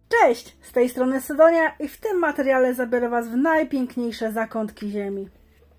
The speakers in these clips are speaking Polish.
Cześć! Z tej strony Sydonia i w tym materiale zabiorę Was w najpiękniejsze zakątki Ziemi.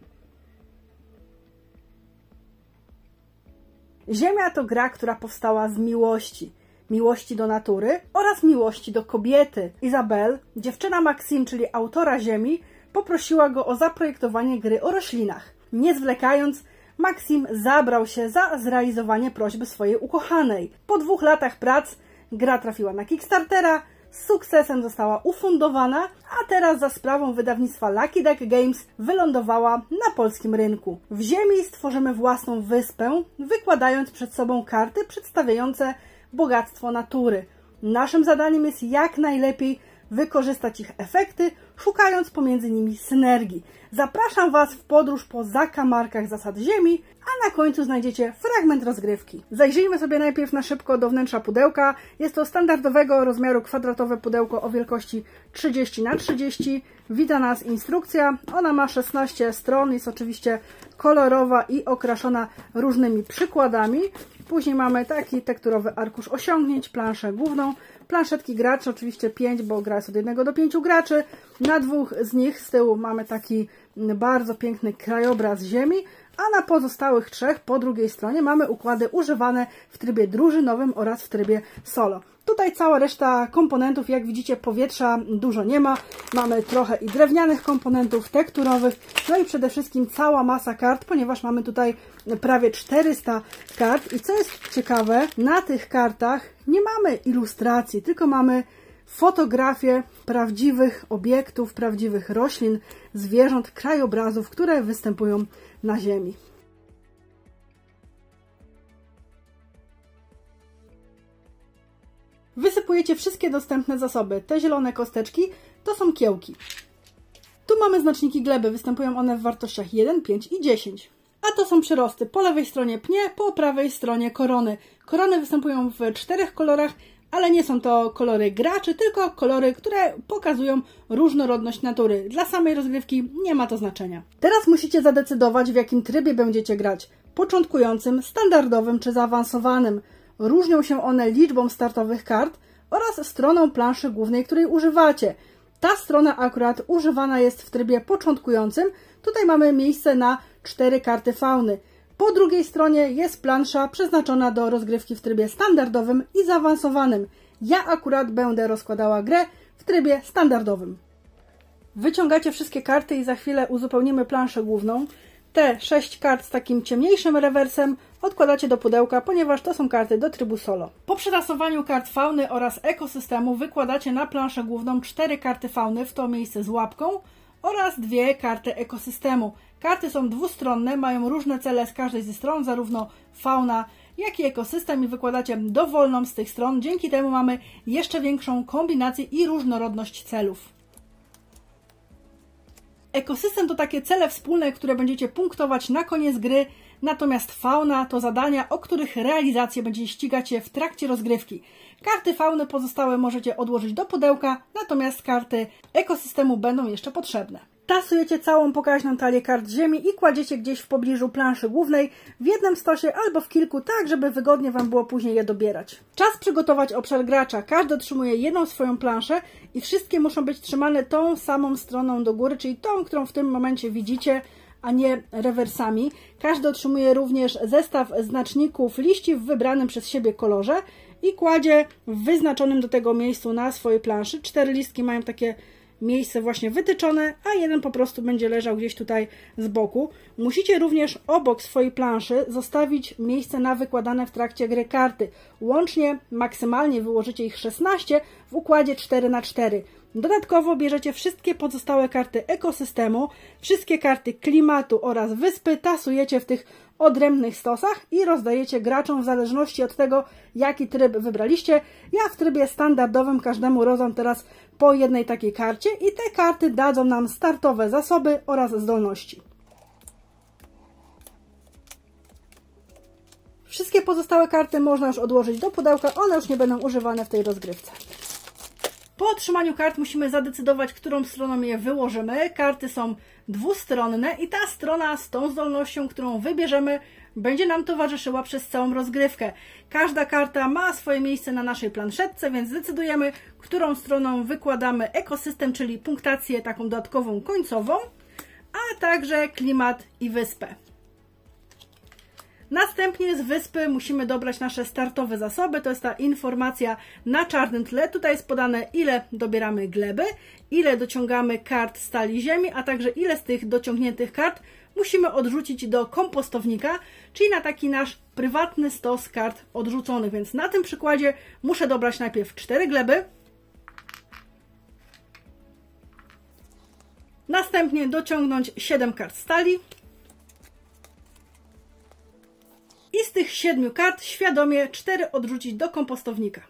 Ziemia to gra, która powstała z miłości. Miłości do natury oraz miłości do kobiety. Izabel, dziewczyna Maxime, czyli autora Ziemi, poprosiła go o zaprojektowanie gry o roślinach. Nie zwlekając, Maxime zabrał się za zrealizowanie prośby swojej ukochanej. Po 2 latach prac gra trafiła na Kickstartera, z sukcesem została ufundowana, a teraz za sprawą wydawnictwa Lucky Duck Games wylądowała na polskim rynku. W Ziemi stworzymy własną wyspę, wykładając przed sobą karty przedstawiające bogactwo natury. Naszym zadaniem jest jak najlepiej wykorzystać ich efekty, szukając pomiędzy nimi synergii. Zapraszam Was w podróż po zakamarkach zasad Ziemi, a na końcu znajdziecie fragment rozgrywki. Zajrzyjmy sobie najpierw na szybko do wnętrza pudełka. Jest to standardowego rozmiaru kwadratowe pudełko o wielkości 30×30. Wita nas instrukcja. Ona ma 16 stron, jest oczywiście kolorowa i okraszona różnymi przykładami. Później mamy taki tekturowy arkusz osiągnięć, planszę główną, planszetki graczy, oczywiście 5, bo gra jest od 1 do 5 graczy. Na 2 z nich z tyłu mamy taki bardzo piękny krajobraz Ziemi, a na pozostałych 3 po drugiej stronie mamy układy używane w trybie drużynowym oraz w trybie solo. Tutaj cała reszta komponentów, jak widzicie, powietrza dużo nie ma. Mamy trochę i drewnianych komponentów, tekturowych, no i przede wszystkim cała masa kart, ponieważ mamy tutaj prawie 400 kart. I co jest ciekawe, na tych kartach nie mamy ilustracji, tylko mamy fotografie prawdziwych obiektów, prawdziwych roślin, zwierząt, krajobrazów, które występują na Ziemi. Wysypujecie wszystkie dostępne zasoby. Te zielone kosteczki to są kiełki. Tu mamy znaczniki gleby, występują one w wartościach 1, 5 i 10. A to są przyrosty. Po lewej stronie pnie, po prawej stronie korony. Korony występują w 4 kolorach, ale nie są to kolory graczy, tylko kolory, które pokazują różnorodność natury. Dla samej rozgrywki nie ma to znaczenia. Teraz musicie zadecydować, w jakim trybie będziecie grać. Początkującym, standardowym czy zaawansowanym. Różnią się one liczbą startowych kart oraz stroną planszy głównej, której używacie. Ta strona akurat używana jest w trybie początkującym. Tutaj mamy miejsce na 4 karty fauny. Po drugiej stronie jest plansza przeznaczona do rozgrywki w trybie standardowym i zaawansowanym. Ja akurat będę rozkładała grę w trybie standardowym. Wyciągacie wszystkie karty i za chwilę uzupełnimy planszę główną. Te 6 kart z takim ciemniejszym rewersem odkładacie do pudełka, ponieważ to są karty do trybu solo. Po przetasowaniu kart fauny oraz ekosystemu wykładacie na planszę główną 4 karty fauny, w to miejsce z łapką, oraz 2 karty ekosystemu. Karty są dwustronne, mają różne cele z każdej ze stron, zarówno fauna, jak i ekosystem, i wykładacie dowolną z tych stron. Dzięki temu mamy jeszcze większą kombinację i różnorodność celów. Ekosystem to takie cele wspólne, które będziecie punktować na koniec gry, natomiast fauna to zadania, o których realizację będziecie ścigać się w trakcie rozgrywki. Karty fauny pozostałe możecie odłożyć do pudełka, natomiast karty ekosystemu będą jeszcze potrzebne. Tasujecie całą pokaźną talię kart Ziemi i kładziecie gdzieś w pobliżu planszy głównej, w jednym stosie albo w kilku, tak żeby wygodnie Wam było później je dobierać. Czas przygotować obszar gracza. Każdy otrzymuje jedną swoją planszę i wszystkie muszą być trzymane tą samą stroną do góry, czyli tą, którą w tym momencie widzicie, a nie rewersami. Każdy otrzymuje również zestaw znaczników liści w wybranym przez siebie kolorze i kładzie w wyznaczonym do tego miejscu na swojej planszy. 4 listki mają takie miejsce właśnie wytyczone, a jeden po prostu będzie leżał gdzieś tutaj z boku. Musicie również obok swojej planszy zostawić miejsce na wykładane w trakcie gry karty. Łącznie maksymalnie wyłożycie ich 16 w układzie 4×4. Dodatkowo bierzecie wszystkie pozostałe karty ekosystemu, wszystkie karty klimatu oraz wyspy, tasujecie w tych odrębnych stosach i rozdajecie graczom w zależności od tego, jaki tryb wybraliście. Ja w trybie standardowym każdemu rozdam teraz po jednej takiej karcie i te karty dadzą nam startowe zasoby oraz zdolności. Wszystkie pozostałe karty można już odłożyć do pudełka, one już nie będą używane w tej rozgrywce. Po otrzymaniu kart musimy zadecydować, którą stroną je wyłożymy. Karty są dwustronne i ta strona z tą zdolnością, którą wybierzemy, będzie nam towarzyszyła przez całą rozgrywkę. Każda karta ma swoje miejsce na naszej planszetce, więc zdecydujemy, którą stroną wykładamy ekosystem, czyli punktację taką dodatkową końcową, a także klimat i wyspę. Następnie z wyspy musimy dobrać nasze startowe zasoby, to jest ta informacja na czarnym tle. Tutaj jest podane, ile dobieramy gleby, ile dociągamy kart stali ziemi, a także ile z tych dociągniętych kart musimy odrzucić do kompostownika, czyli na taki nasz prywatny stos kart odrzuconych. Więc na tym przykładzie muszę dobrać najpierw 4 gleby, następnie dociągnąć 7 kart stali i z tych 7 kart świadomie 4 odrzucić do kompostownika.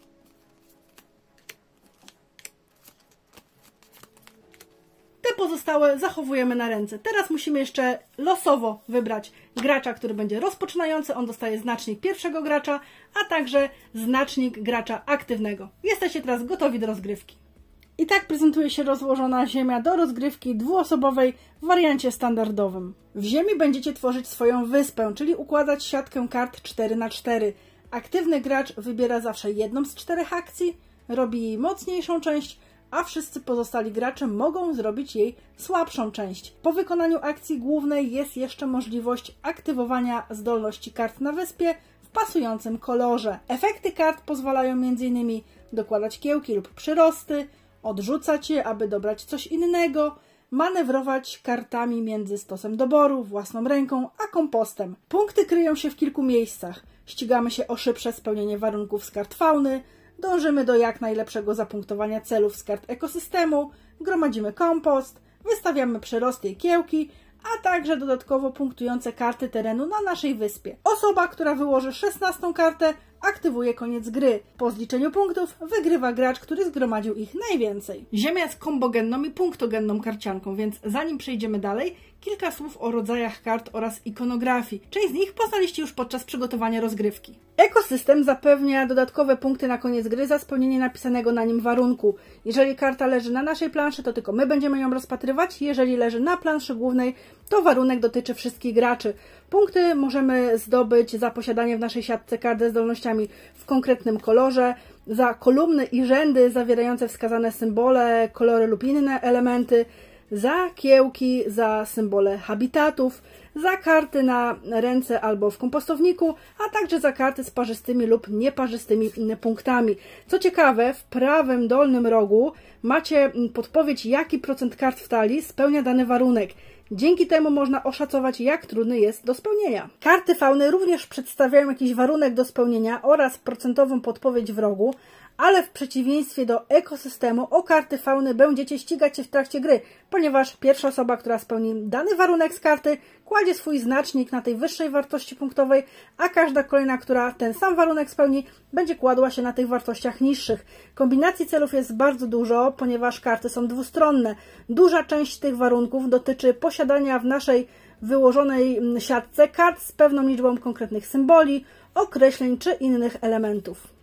Te pozostałe zachowujemy na ręce. Teraz musimy jeszcze losowo wybrać gracza, który będzie rozpoczynający. On dostaje znacznik pierwszego gracza, a także znacznik gracza aktywnego. Jesteście teraz gotowi do rozgrywki. I tak prezentuje się rozłożona ziemia do rozgrywki dwuosobowej w wariancie standardowym. W ziemi będziecie tworzyć swoją wyspę, czyli układać siatkę kart 4×4. Aktywny gracz wybiera zawsze jedną z 4 akcji, robi jej mocniejszą część, a wszyscy pozostali gracze mogą zrobić jej słabszą część. Po wykonaniu akcji głównej jest jeszcze możliwość aktywowania zdolności kart na wyspie w pasującym kolorze. Efekty kart pozwalają m.in. dokładać kiełki lub przyrosty, odrzucać je, aby dobrać coś innego, manewrować kartami między stosem doboru, własną ręką, a kompostem. Punkty kryją się w kilku miejscach. Ścigamy się o szybsze spełnienie warunków z kart fauny, dążymy do jak najlepszego zapunktowania celów z kart ekosystemu, gromadzimy kompost, wystawiamy przyrosty i kiełki, a także dodatkowo punktujące karty terenu na naszej wyspie. Osoba, która wyłoży 16. kartę, aktywuje koniec gry. Po zliczeniu punktów wygrywa gracz, który zgromadził ich najwięcej. Ziemia jest kombogenną i punktogenną karcianką, więc zanim przejdziemy dalej, kilka słów o rodzajach kart oraz ikonografii. Część z nich poznaliście już podczas przygotowania rozgrywki. Ekosystem zapewnia dodatkowe punkty na koniec gry za spełnienie napisanego na nim warunku. Jeżeli karta leży na naszej planszy, to tylko my będziemy ją rozpatrywać. Jeżeli leży na planszy głównej, to warunek dotyczy wszystkich graczy. Punkty możemy zdobyć za posiadanie w naszej siatce kart ze zdolnościami w konkretnym kolorze, za kolumny i rzędy zawierające wskazane symbole, kolory lub inne elementy, za kiełki, za symbole habitatów, za karty na ręce albo w kompostowniku, a także za karty z parzystymi lub nieparzystymi punktami. Co ciekawe, w prawym dolnym rogu macie podpowiedź, jaki procent kart w talii spełnia dany warunek. Dzięki temu można oszacować, jak trudny jest do spełnienia. Karty fauny również przedstawiają jakiś warunek do spełnienia oraz procentową podpowiedź w rogu, ale w przeciwieństwie do ekosystemu o karty fauny będziecie ścigać się w trakcie gry, ponieważ pierwsza osoba, która spełni dany warunek z karty, kładzie swój znacznik na tej wyższej wartości punktowej, a każda kolejna, która ten sam warunek spełni, będzie kładła się na tych wartościach niższych. Kombinacji celów jest bardzo dużo, ponieważ karty są dwustronne. Duża część tych warunków dotyczy posiadania w naszej wyłożonej siatce kart z pewną liczbą konkretnych symboli, określeń czy innych elementów.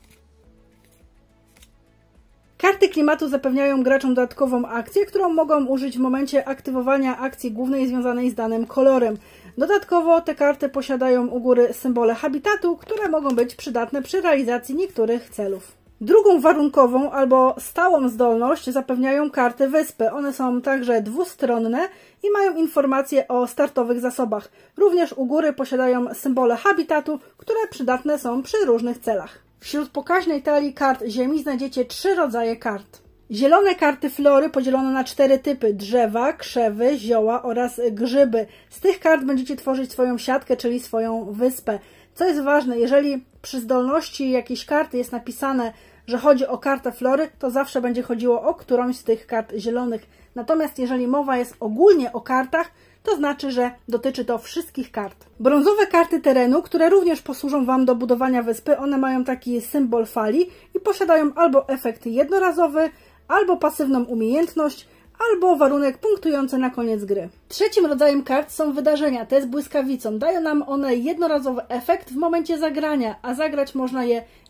Karty klimatu zapewniają graczom dodatkową akcję, którą mogą użyć w momencie aktywowania akcji głównej związanej z danym kolorem. Dodatkowo te karty posiadają u góry symbole habitatu, które mogą być przydatne przy realizacji niektórych celów. Drugą warunkową albo stałą zdolność zapewniają karty wyspy. One są także dwustronne i mają informacje o startowych zasobach. Również u góry posiadają symbole habitatu, które przydatne są przy różnych celach. Wśród pokaźnej talii kart ziemi znajdziecie 3 rodzaje kart. Zielone karty flory podzielono na 4 typy: drzewa, krzewy, zioła oraz grzyby. Z tych kart będziecie tworzyć swoją siatkę, czyli swoją wyspę. Co jest ważne, jeżeli przy zdolności jakiejś karty jest napisane, że chodzi o kartę flory, to zawsze będzie chodziło o którąś z tych kart zielonych. Natomiast jeżeli mowa jest ogólnie o kartach, to znaczy, że dotyczy to wszystkich kart. Brązowe karty terenu, które również posłużą Wam do budowania wyspy, one mają taki symbol fali i posiadają albo efekt jednorazowy, albo pasywną umiejętność, albo warunek punktujący na koniec gry. Trzecim rodzajem kart są wydarzenia, to jest błyskawicą. Dają nam one jednorazowy efekt w momencie zagrania, a zagrać można je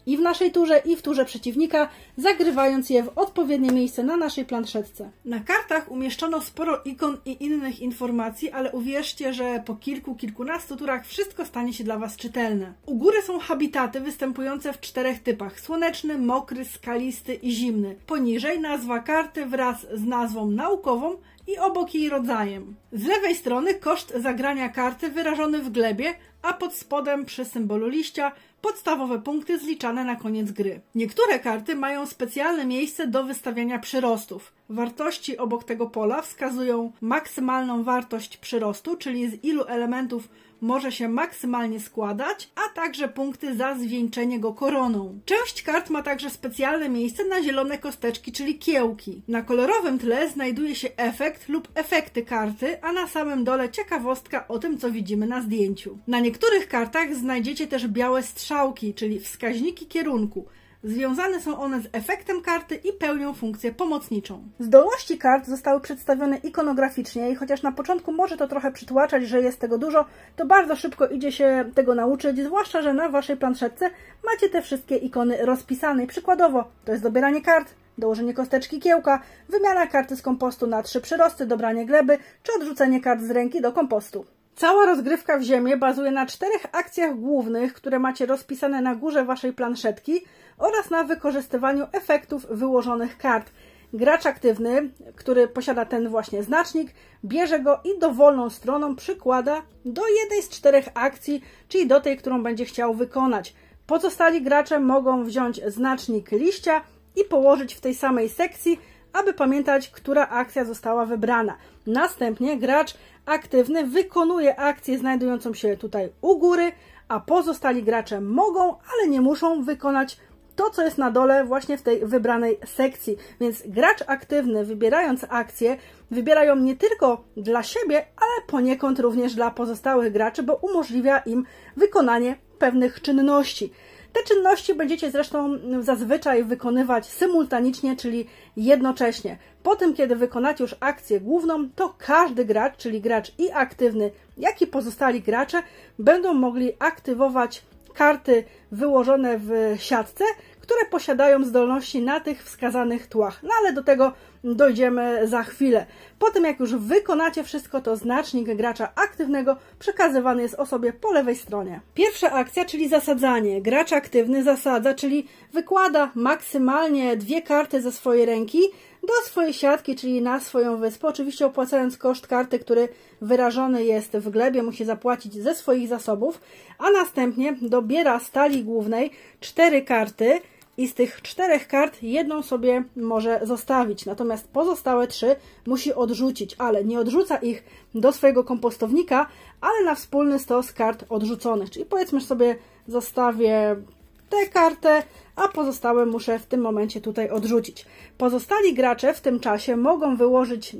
i w naszej turze, i w turze przeciwnika, zagrywając je w odpowiednie miejsce na naszej planszetce. Na kartach umieszczono sporo ikon i innych informacji, ale uwierzcie, że po kilkunastu turach wszystko stanie się dla Was czytelne. U góry są habitaty występujące w 4 typach: słoneczny, mokry, skalisty i zimny. Poniżej nazwa karty wraz z nazwą naukową i obok jej rodzajem. Z lewej strony koszt zagrania karty wyrażony w glebie, a pod spodem przy symbolu liścia podstawowe punkty zliczane na koniec gry. Niektóre karty mają specjalne miejsce do wystawiania przyrostów. Wartości obok tego pola wskazują maksymalną wartość przyrostu, czyli z ilu elementów może się maksymalnie składać, a także punkty za zwieńczenie go koroną. Część kart ma także specjalne miejsce na zielone kosteczki, czyli kiełki. Na kolorowym tle znajduje się efekt lub efekty karty, a na samym dole ciekawostka o tym, co widzimy na zdjęciu. Na niektórych kartach znajdziecie też białe strzałki, czyli wskaźniki kierunku. Związane są one z efektem karty i pełnią funkcję pomocniczą. Zdolności kart zostały przedstawione ikonograficznie i chociaż na początku może to trochę przytłaczać, że jest tego dużo, to bardzo szybko idzie się tego nauczyć, zwłaszcza, że na Waszej planszetce macie te wszystkie ikony rozpisane. Przykładowo, to jest dobieranie kart, dołożenie kosteczki kiełka, wymiana karty z kompostu na 3 przyrosty, dobranie gleby, czy odrzucenie kart z ręki do kompostu. Cała rozgrywka w ziemię bazuje na 4 akcjach głównych, które macie rozpisane na górze Waszej planszetki oraz na wykorzystywaniu efektów wyłożonych kart. Gracz aktywny, który posiada ten właśnie znacznik, bierze go i dowolną stroną przykłada do jednej z 4 akcji, czyli do tej, którą będzie chciał wykonać. Pozostali gracze mogą wziąć znacznik liścia i położyć w tej samej sekcji, aby pamiętać, która akcja została wybrana. Następnie gracz aktywny wykonuje akcję znajdującą się tutaj u góry, a pozostali gracze mogą, ale nie muszą wykonać to, co jest na dole właśnie w tej wybranej sekcji. Więc gracz aktywny, wybierając akcję, wybiera ją nie tylko dla siebie, ale poniekąd również dla pozostałych graczy, bo umożliwia im wykonanie pewnych czynności. Te czynności będziecie zresztą zazwyczaj wykonywać symultanicznie, czyli jednocześnie. Po tym, kiedy wykonacie już akcję główną, to każdy gracz, czyli gracz i aktywny, jak i pozostali gracze, będą mogli aktywować karty wyłożone w siatce, które posiadają zdolności na tych wskazanych tłach. No ale do tego dojdziemy za chwilę. Po tym, jak już wykonacie wszystko, to znacznik gracza aktywnego przekazywany jest osobie po lewej stronie. Pierwsza akcja, czyli zasadzanie. Gracz aktywny zasadza, czyli wykłada maksymalnie 2 karty ze swojej ręki do swojej siatki, czyli na swoją wyspę, oczywiście opłacając koszt karty, który wyrażony jest w glebie, musi zapłacić ze swoich zasobów, a następnie dobiera z talii głównej 4 karty i z tych 4 kart jedną sobie może zostawić, natomiast pozostałe 3 musi odrzucić, ale nie odrzuca ich do swojego kompostownika, ale na wspólny stos kart odrzuconych, czyli powiedzmy, że sobie zostawię tę kartę, a pozostałe muszę w tym momencie tutaj odrzucić. Pozostali gracze w tym czasie mogą wyłożyć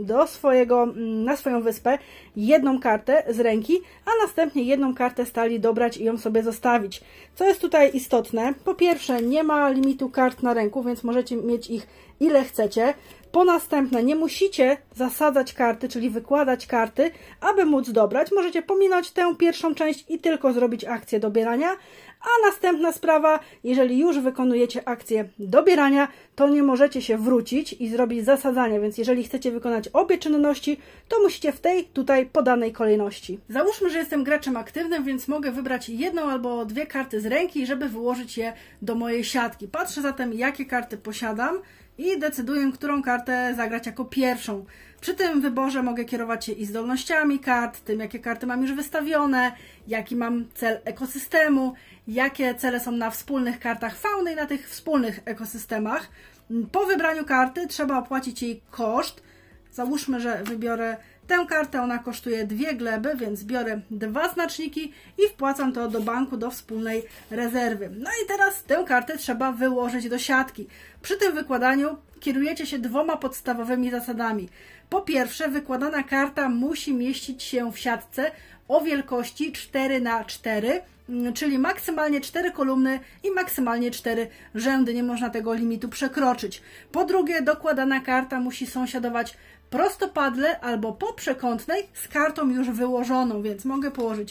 na swoją wyspę 1 kartę z ręki, a następnie 1 kartę z talii dobrać i ją sobie zostawić. Co jest tutaj istotne? Po pierwsze, nie ma limitu kart na ręku, więc możecie mieć ich ile chcecie. Po następne, nie musicie zasadzać karty, czyli wykładać karty, aby móc dobrać. Możecie pominąć tę pierwszą część i tylko zrobić akcję dobierania. A następna sprawa, jeżeli już wykonujecie akcję dobierania, to nie możecie się wrócić i zrobić zasadzania, więc jeżeli chcecie wykonać obie czynności, to musicie w tej tutaj podanej kolejności. Załóżmy, że jestem graczem aktywnym, więc mogę wybrać 1 albo 2 karty z ręki, żeby wyłożyć je do mojej siatki. Patrzę zatem, jakie karty posiadam i decyduję, którą kartę zagrać jako pierwszą. Przy tym wyborze mogę kierować się i zdolnościami kart, tym, jakie karty mam już wystawione, jaki mam cel ekosystemu, jakie cele są na wspólnych kartach fauny i na tych wspólnych ekosystemach. Po wybraniu karty trzeba opłacić jej koszt. Załóżmy, że wybiorę tę kartę, ona kosztuje 2 gleby, więc biorę 2 znaczniki i wpłacam to do banku, do wspólnej rezerwy. No i teraz tę kartę trzeba wyłożyć do siatki. Przy tym wykładaniu kierujecie się 2 podstawowymi zasadami. Po pierwsze, wykładana karta musi mieścić się w siatce o wielkości 4×4, czyli maksymalnie 4 kolumny i maksymalnie 4 rzędy. Nie można tego limitu przekroczyć. Po drugie, dokładana karta musi sąsiadować prostopadle albo po przekątnej z kartą już wyłożoną, więc mogę położyć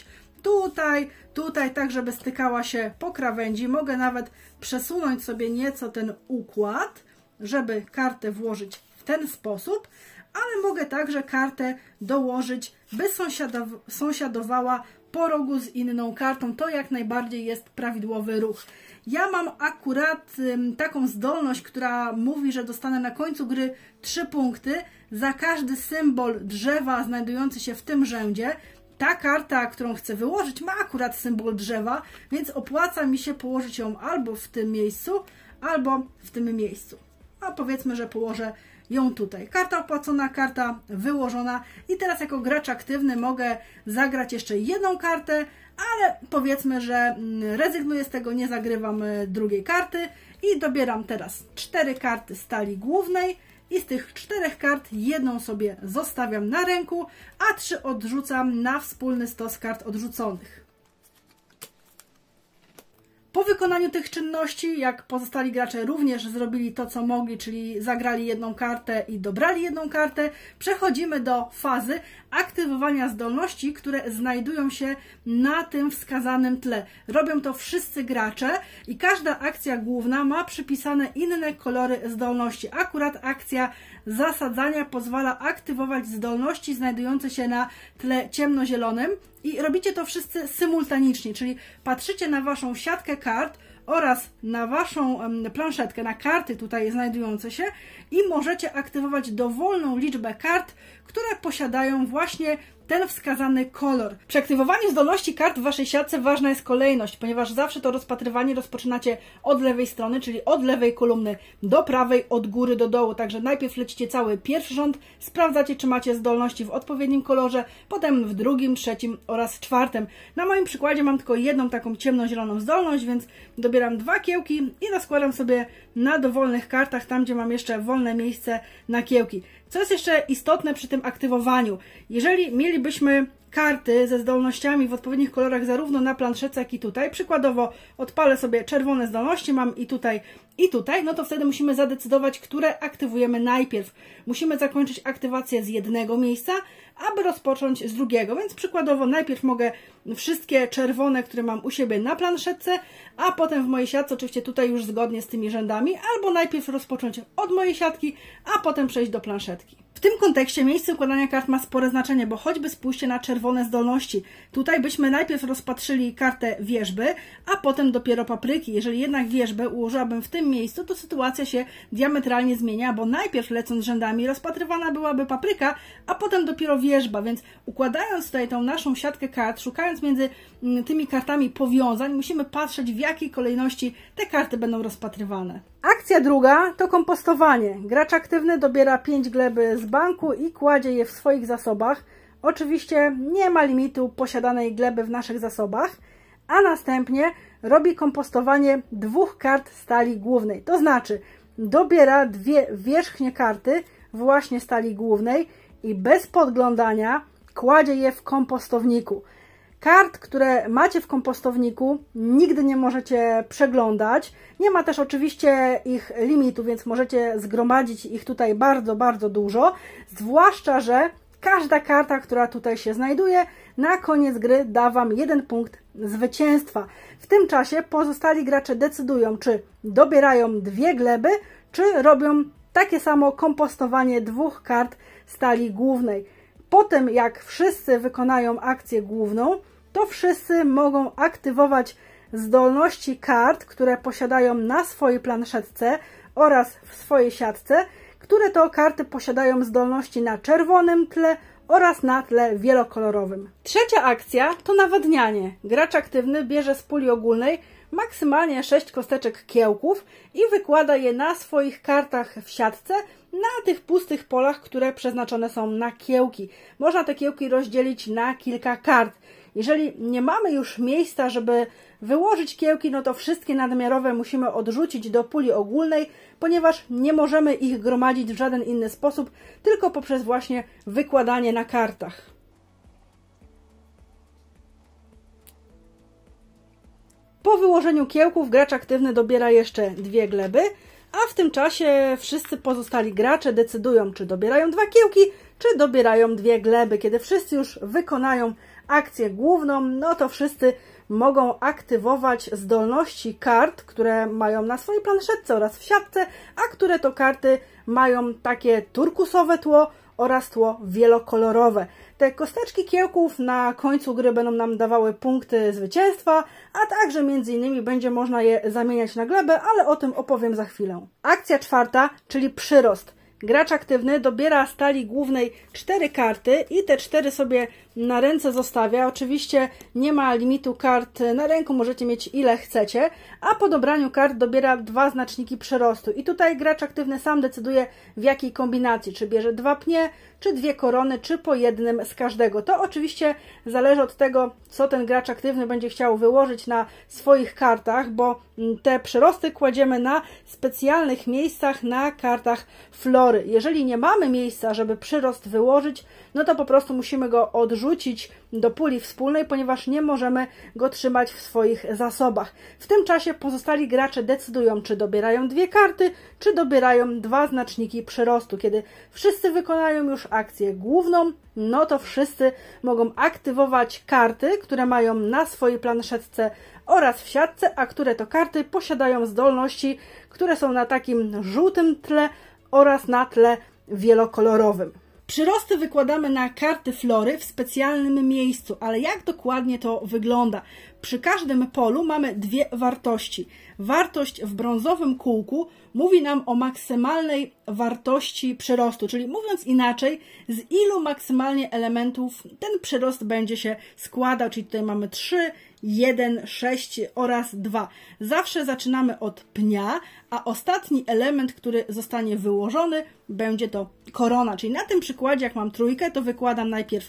tutaj, tak żeby stykała się po krawędzi. Mogę nawet przesunąć sobie nieco ten układ, żeby kartę włożyć w ten sposób, ale mogę także kartę dołożyć, by sąsiadowała po rogu z inną kartą. To jak najbardziej jest prawidłowy ruch. Ja mam akurat taką zdolność, która mówi, że dostanę na końcu gry 3 punkty za każdy symbol drzewa znajdujący się w tym rzędzie. Ta karta, którą chcę wyłożyć, ma akurat symbol drzewa, więc opłaca mi się położyć ją albo w tym miejscu, albo w tym miejscu. A powiedzmy, że położę ją tutaj. Karta opłacona, karta wyłożona i teraz jako gracz aktywny mogę zagrać jeszcze jedną kartę, ale powiedzmy, że rezygnuję z tego, nie zagrywam drugiej karty i dobieram teraz 4 karty stali głównej i z tych 4 kart jedną sobie zostawiam na ręku, a 3 odrzucam na wspólny stos kart odrzuconych. Po wykonaniu tych czynności, jak pozostali gracze również zrobili to, co mogli, czyli zagrali jedną kartę i dobrali jedną kartę, przechodzimy do fazy aktywowania zdolności, które znajdują się na tym wskazanym tle. Robią to wszyscy gracze i każda akcja główna ma przypisane inne kolory zdolności. Akurat akcja zasadzania pozwala aktywować zdolności znajdujące się na tle ciemnozielonym i robicie to wszyscy symultanicznie, czyli patrzycie na waszą siatkę kart oraz na waszą planszetkę, na karty tutaj znajdujące się i możecie aktywować dowolną liczbę kart, które posiadają właśnie ten wskazany kolor. Przy aktywowaniu zdolności kart w waszej siatce ważna jest kolejność, ponieważ zawsze to rozpatrywanie rozpoczynacie od lewej strony, czyli od lewej kolumny do prawej, od góry do dołu. Także najpierw lecicie cały pierwszy rząd, sprawdzacie, czy macie zdolności w odpowiednim kolorze, potem w drugim, trzecim oraz czwartym. Na moim przykładzie mam tylko jedną taką ciemnozieloną zdolność, więc dobieram 2 kiełki i rozkładam sobie na dowolnych kartach, tam gdzie mam jeszcze wolne miejsce na kiełki. Co jest jeszcze istotne przy tym aktywowaniu? Jeżeli mielibyśmy karty ze zdolnościami w odpowiednich kolorach zarówno na planszetce, jak i tutaj, przykładowo odpalę sobie czerwone zdolności, mam i tutaj, no to wtedy musimy zadecydować, które aktywujemy najpierw. Musimy zakończyć aktywację z jednego miejsca, aby rozpocząć z drugiego, więc przykładowo najpierw mogę wszystkie czerwone, które mam u siebie na planszetce, a potem w mojej siatce, oczywiście tutaj już zgodnie z tymi rzędami, albo najpierw rozpocząć od mojej siatki, a potem przejść do planszetki. W tym kontekście miejsce układania kart ma spore znaczenie, bo choćby spójrzcie na czerwone zdolności. Tutaj byśmy najpierw rozpatrzyli kartę wierzby, a potem dopiero papryki. Jeżeli jednak wierzbę ułożyłabym w tym miejscu, to sytuacja się diametralnie zmienia, bo najpierw lecąc rzędami rozpatrywana byłaby papryka, a potem dopiero wierzba, więc układając tutaj tą naszą siatkę kart, szukając między tymi kartami powiązań, musimy patrzeć, w jakiej kolejności te karty będą rozpatrywane. Akcja druga to kompostowanie. Gracz aktywny dobiera 5 gleby z banku i kładzie je w swoich zasobach. Oczywiście nie ma limitu posiadanej gleby w naszych zasobach, a następnie robi kompostowanie 2 kart stali głównej. To znaczy dobiera 2 wierzchnie karty właśnie stali głównej i bez podglądania kładzie je w kompostowniku. Kart, które macie w kompostowniku, nigdy nie możecie przeglądać. Nie ma też oczywiście ich limitu, więc możecie zgromadzić ich tutaj bardzo, bardzo dużo. Zwłaszcza, że każda karta, która tutaj się znajduje, na koniec gry da Wam 1 punkt zwycięstwa. W tym czasie pozostali gracze decydują, czy dobierają 2 gleby, czy robią takie samo kompostowanie 2 kart stali głównej. Potem, jak wszyscy wykonają akcję główną, to wszyscy mogą aktywować zdolności kart, które posiadają na swojej planszetce oraz w swojej siatce, które to karty posiadają zdolności na czerwonym tle oraz na tle wielokolorowym. Trzecia akcja to nawadnianie. Gracz aktywny bierze z puli ogólnej maksymalnie 6 kosteczek kiełków i wykłada je na swoich kartach w siatce na tych pustych polach, które przeznaczone są na kiełki. Można te kiełki rozdzielić na kilka kart. Jeżeli nie mamy już miejsca, żeby wyłożyć kiełki, no to wszystkie nadmiarowe musimy odrzucić do puli ogólnej, ponieważ nie możemy ich gromadzić w żaden inny sposób, tylko poprzez właśnie wykładanie na kartach. Po wyłożeniu kiełków gracz aktywny dobiera jeszcze 2 gleby, a w tym czasie wszyscy pozostali gracze decydują, czy dobierają 2 kiełki, czy dobierają 2 gleby. Kiedy wszyscy już wykonają akcję główną, no to wszyscy mogą aktywować zdolności kart, które mają na swojej planszetce oraz w siatce, a które to karty mają takie turkusowe tło oraz tło wielokolorowe. Te kosteczki kiełków na końcu gry będą nam dawały punkty zwycięstwa, a także między innymi będzie można je zamieniać na glebę, ale o tym opowiem za chwilę. Akcja czwarta, czyli przyrost. Gracz aktywny dobiera z talii głównej 4 karty i te 4 sobie na ręce zostawia. Oczywiście nie ma limitu kart na ręku, możecie mieć ile chcecie, a po dobraniu kart dobiera 2 znaczniki przyrostu. I tutaj gracz aktywny sam decyduje, w jakiej kombinacji, czy bierze 2 pnie, czy 2 korony, czy po jednym z każdego. To oczywiście zależy od tego, co ten gracz aktywny będzie chciał wyłożyć na swoich kartach, bo te przyrosty kładziemy na specjalnych miejscach na kartach flory. Jeżeli nie mamy miejsca, żeby przyrost wyłożyć, no to po prostu musimy go odrzucić do puli wspólnej, ponieważ nie możemy go trzymać w swoich zasobach. W tym czasie pozostali gracze decydują, czy dobierają 2 karty, czy dobierają 2 znaczniki przyrostu. Kiedy wszyscy wykonają już akcję główną, no to wszyscy mogą aktywować karty, które mają na swojej planszetce oraz w siatce, a które to karty posiadają zdolności, które są na takim żółtym tle oraz na tle wielokolorowym. Przyrosty wykładamy na karty flory w specjalnym miejscu, ale jak dokładnie to wygląda? Przy każdym polu mamy 2 wartości. Wartość w brązowym kółku mówi nam o maksymalnej wartości przyrostu, czyli mówiąc inaczej, z ilu maksymalnie elementów ten przyrost będzie się składał, czyli tutaj mamy 3, 1, 6 oraz 2. Zawsze zaczynamy od pnia, a ostatni element, który zostanie wyłożony, będzie to korona. Czyli na tym przykładzie, jak mam trójkę, to wykładam najpierw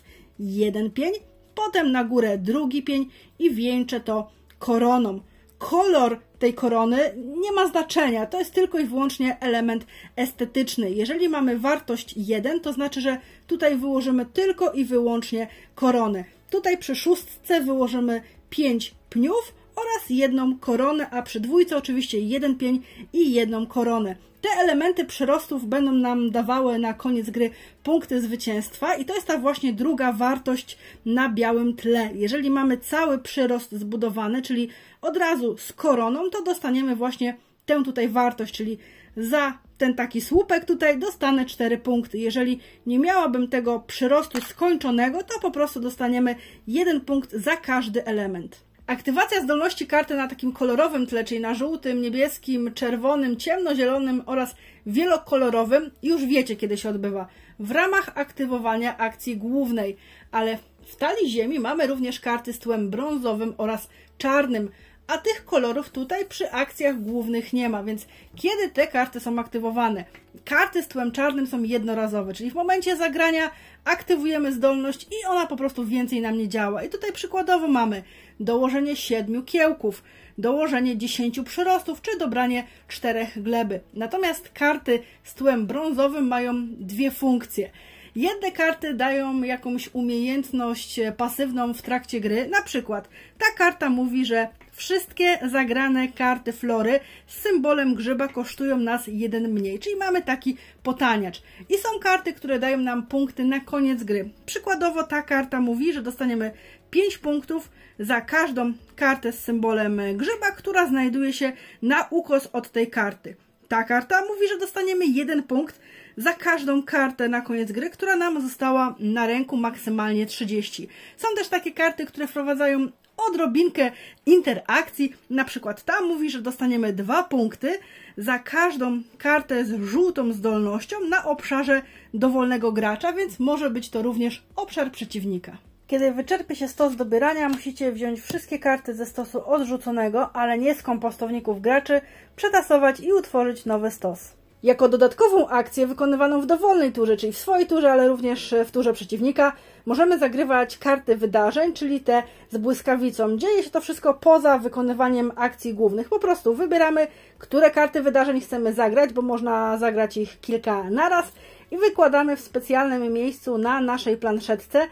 1 pień, potem na górę 2 pień i wieńczę to koroną. Kolor tej korony nie ma znaczenia, to jest tylko i wyłącznie element estetyczny. Jeżeli mamy wartość 1, to znaczy, że tutaj wyłożymy tylko i wyłącznie koronę. Tutaj przy 6 wyłożymy 5 pniów oraz 1 koronę, a przy 2 oczywiście 1 pień i 1 koronę. Te elementy przyrostów będą nam dawały na koniec gry punkty zwycięstwa i to jest ta właśnie druga wartość na białym tle. Jeżeli mamy cały przyrost zbudowany, czyli od razu z koroną, to dostaniemy właśnie tę tutaj wartość, czyli za ten taki słupek tutaj dostanę 4 punkty. Jeżeli nie miałabym tego przyrostu skończonego, to po prostu dostaniemy 1 punkt za każdy element. Aktywacja zdolności karty na takim kolorowym tle, czyli na żółtym, niebieskim, czerwonym, ciemnozielonym oraz wielokolorowym, już wiecie, kiedy się odbywa. W ramach aktywowania akcji głównej, ale w talii ziemi mamy również karty z tłem brązowym oraz czarnym, a tych kolorów tutaj przy akcjach głównych nie ma, więc kiedy te karty są aktywowane? Karty z tłem czarnym są jednorazowe, czyli w momencie zagrania aktywujemy zdolność i ona po prostu więcej nam nie działa. I tutaj przykładowo mamy dołożenie 7 kiełków, dołożenie 10 przyrostów, czy dobranie 4 gleby. Natomiast karty z tłem brązowym mają 2 funkcje. Jedne karty dają jakąś umiejętność pasywną w trakcie gry, na przykład ta karta mówi, że wszystkie zagrane karty flory z symbolem grzyba kosztują nas 1 mniej, czyli mamy taki potaniacz. I są karty, które dają nam punkty na koniec gry. Przykładowo ta karta mówi, że dostaniemy 5 punktów za każdą kartę z symbolem grzyba, która znajduje się na ukos od tej karty. Ta karta mówi, że dostaniemy 1 punkt za każdą kartę na koniec gry, która nam została na ręku, maksymalnie 30. Są też takie karty, które wprowadzają odrobinkę interakcji. Na przykład ta mówi, że dostaniemy 2 punkty za każdą kartę z żółtą zdolnością na obszarze dowolnego gracza, więc może być to również obszar przeciwnika. Kiedy wyczerpie się stos dobierania, musicie wziąć wszystkie karty ze stosu odrzuconego, ale nie z kompostowników graczy, przetasować i utworzyć nowy stos. Jako dodatkową akcję wykonywaną w dowolnej turze, czyli w swojej turze, ale również w turze przeciwnika, możemy zagrywać karty wydarzeń, czyli te z błyskawicą. Dzieje się to wszystko poza wykonywaniem akcji głównych. Po prostu wybieramy, które karty wydarzeń chcemy zagrać, bo można zagrać ich kilka naraz i wykładamy w specjalnym miejscu na naszej planszetce,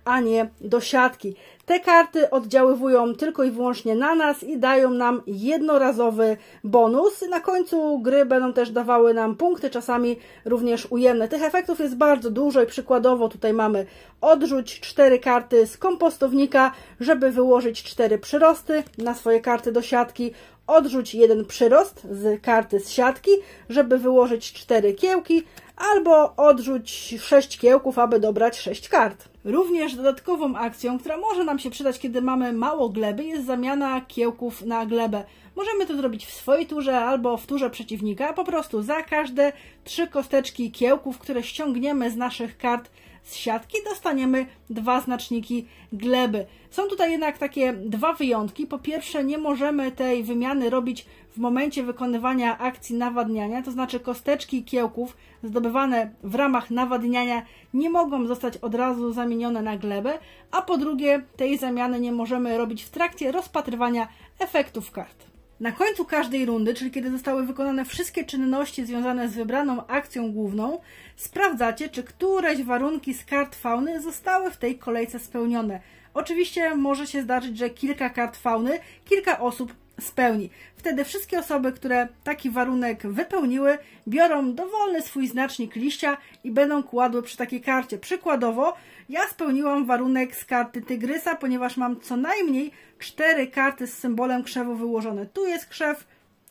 a nie do siatki. Te karty oddziaływują tylko i wyłącznie na nas i dają nam jednorazowy bonus. Na końcu gry będą też dawały nam punkty, czasami również ujemne. Tych efektów jest bardzo dużo i przykładowo tutaj mamy odrzuć 4 karty z kompostownika, żeby wyłożyć 4 przyrosty na swoje karty do siatki. Odrzuć 1 przyrost z karty z siatki, żeby wyłożyć 4 kiełki, albo odrzuć 6 kiełków, aby dobrać 6 kart. Również dodatkową akcją, która może nam się przydać, kiedy mamy mało gleby, jest zamiana kiełków na glebę. Możemy to zrobić w swojej turze albo w turze przeciwnika. Po prostu za każde 3 kosteczki kiełków, które ściągniemy z naszych kart z siatki, dostaniemy 2 znaczniki gleby. Są tutaj jednak takie 2 wyjątki. Po pierwsze, nie możemy tej wymiany robić w momencie wykonywania akcji nawadniania, to znaczy kosteczki kiełków zdobywane w ramach nawadniania nie mogą zostać od razu zamienione na glebę, a po drugie, tej zamiany nie możemy robić w trakcie rozpatrywania efektów kart. Na końcu każdej rundy, czyli kiedy zostały wykonane wszystkie czynności związane z wybraną akcją główną, sprawdzacie, czy któreś warunki z kart fauny zostały w tej kolejce spełnione. Oczywiście może się zdarzyć, że kilka kart fauny, kilka osób spełni. Wtedy wszystkie osoby, które taki warunek wypełniły, biorą dowolny swój znacznik liścia i będą kładły przy takiej karcie. Przykładowo, ja spełniłam warunek z karty tygrysa, ponieważ mam co najmniej 4 karty z symbolem krzewu wyłożone. Tu jest krzew,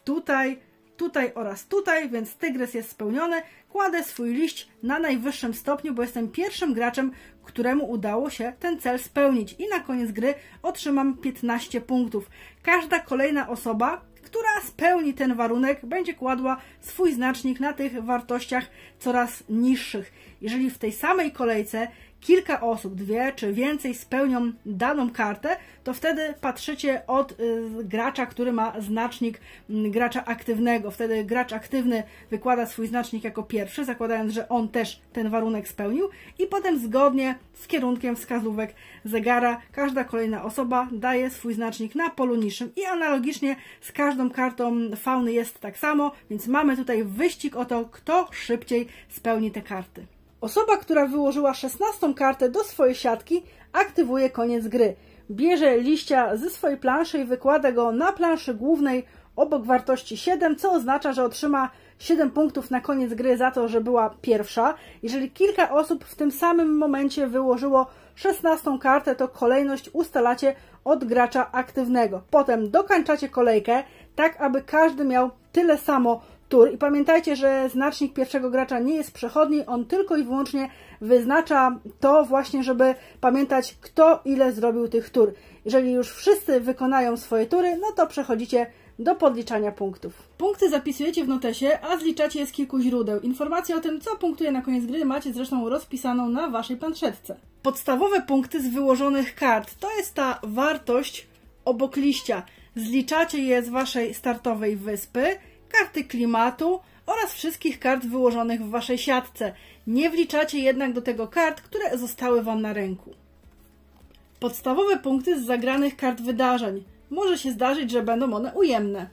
tutaj oraz tutaj, więc tygrys jest spełniony. Kładę swój liść na najwyższym stopniu, bo jestem pierwszym graczem, któremu udało się ten cel spełnić. I na koniec gry otrzymam 15 punktów. Każda kolejna osoba, która spełni ten warunek, będzie kładła swój znacznik na tych wartościach coraz niższych. Jeżeli w tej samej kolejce kilka osób, 2 czy więcej spełnią daną kartę, to wtedy patrzycie od gracza, który ma znacznik gracza aktywnego. Wtedy gracz aktywny wykłada swój znacznik jako pierwszy, zakładając, że on też ten warunek spełnił i potem zgodnie z kierunkiem wskazówek zegara każda kolejna osoba daje swój znacznik na polu niższym i analogicznie z każdą kartą fauny jest tak samo, więc mamy tutaj wyścig o to, kto szybciej spełni te karty. Osoba, która wyłożyła 16 kartę do swojej siatki, aktywuje koniec gry. Bierze liścia ze swojej planszy i wykłada go na planszy głównej obok wartości 7, co oznacza, że otrzyma 7 punktów na koniec gry za to, że była pierwsza. Jeżeli kilka osób w tym samym momencie wyłożyło 16 kartę, to kolejność ustalacie od gracza aktywnego. Potem dokończacie kolejkę, tak aby każdy miał tyle samo tur. I pamiętajcie, że znacznik pierwszego gracza nie jest przechodni, on tylko i wyłącznie wyznacza to właśnie, żeby pamiętać, kto ile zrobił tych tur. Jeżeli już wszyscy wykonają swoje tury, no to przechodzicie do podliczania punktów. Punkty zapisujecie w notesie, a zliczacie je z kilku źródeł. Informację o tym, co punktuje na koniec gry, macie zresztą rozpisaną na waszej planszetce. Podstawowe punkty z wyłożonych kart to jest ta wartość obok liścia. Zliczacie je z waszej startowej wyspy, karty klimatu oraz wszystkich kart wyłożonych w waszej siatce. Nie wliczacie jednak do tego kart, które zostały wam na ręku. Podstawowe punkty z zagranych kart wydarzeń. Może się zdarzyć, że będą one ujemne.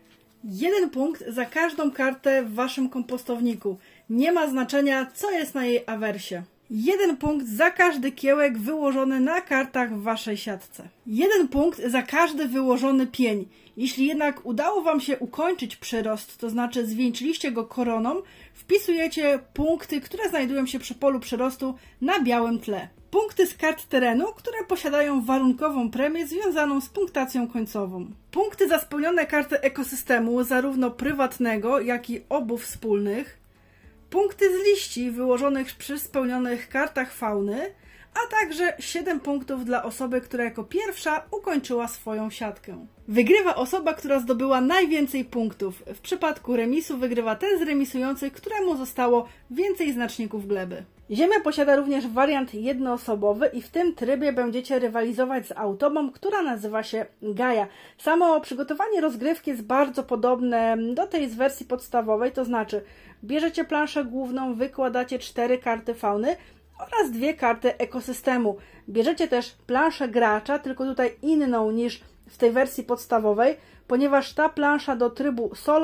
1 punkt za każdą kartę w waszym kompostowniku. Nie ma znaczenia, co jest na jej awersie. 1 punkt za każdy kiełek wyłożony na kartach w waszej siatce. 1 punkt za każdy wyłożony pień. Jeśli jednak udało wam się ukończyć przyrost, to znaczy zwieńczyliście go koroną, wpisujecie punkty, które znajdują się przy polu przyrostu na białym tle. Punkty z kart terenu, które posiadają warunkową premię związaną z punktacją końcową. Punkty za spełnione karty ekosystemu, zarówno prywatnego, jak i obu wspólnych. Punkty z liści wyłożonych przy spełnionych kartach fauny, a także 7 punktów dla osoby, która jako pierwsza ukończyła swoją siatkę. Wygrywa osoba, która zdobyła najwięcej punktów. W przypadku remisu wygrywa ten z remisujących, któremu zostało więcej znaczników gleby. Ziemia posiada również wariant jednoosobowy i w tym trybie będziecie rywalizować z autobą, która nazywa się Gaia. Samo przygotowanie rozgrywki jest bardzo podobne do tej z wersji podstawowej, to znaczy bierzecie planszę główną, wykładacie 4 karty fauny oraz 2 karty ekosystemu. Bierzecie też planszę gracza, tylko tutaj inną niż w tej wersji podstawowej, ponieważ ta plansza do trybu solo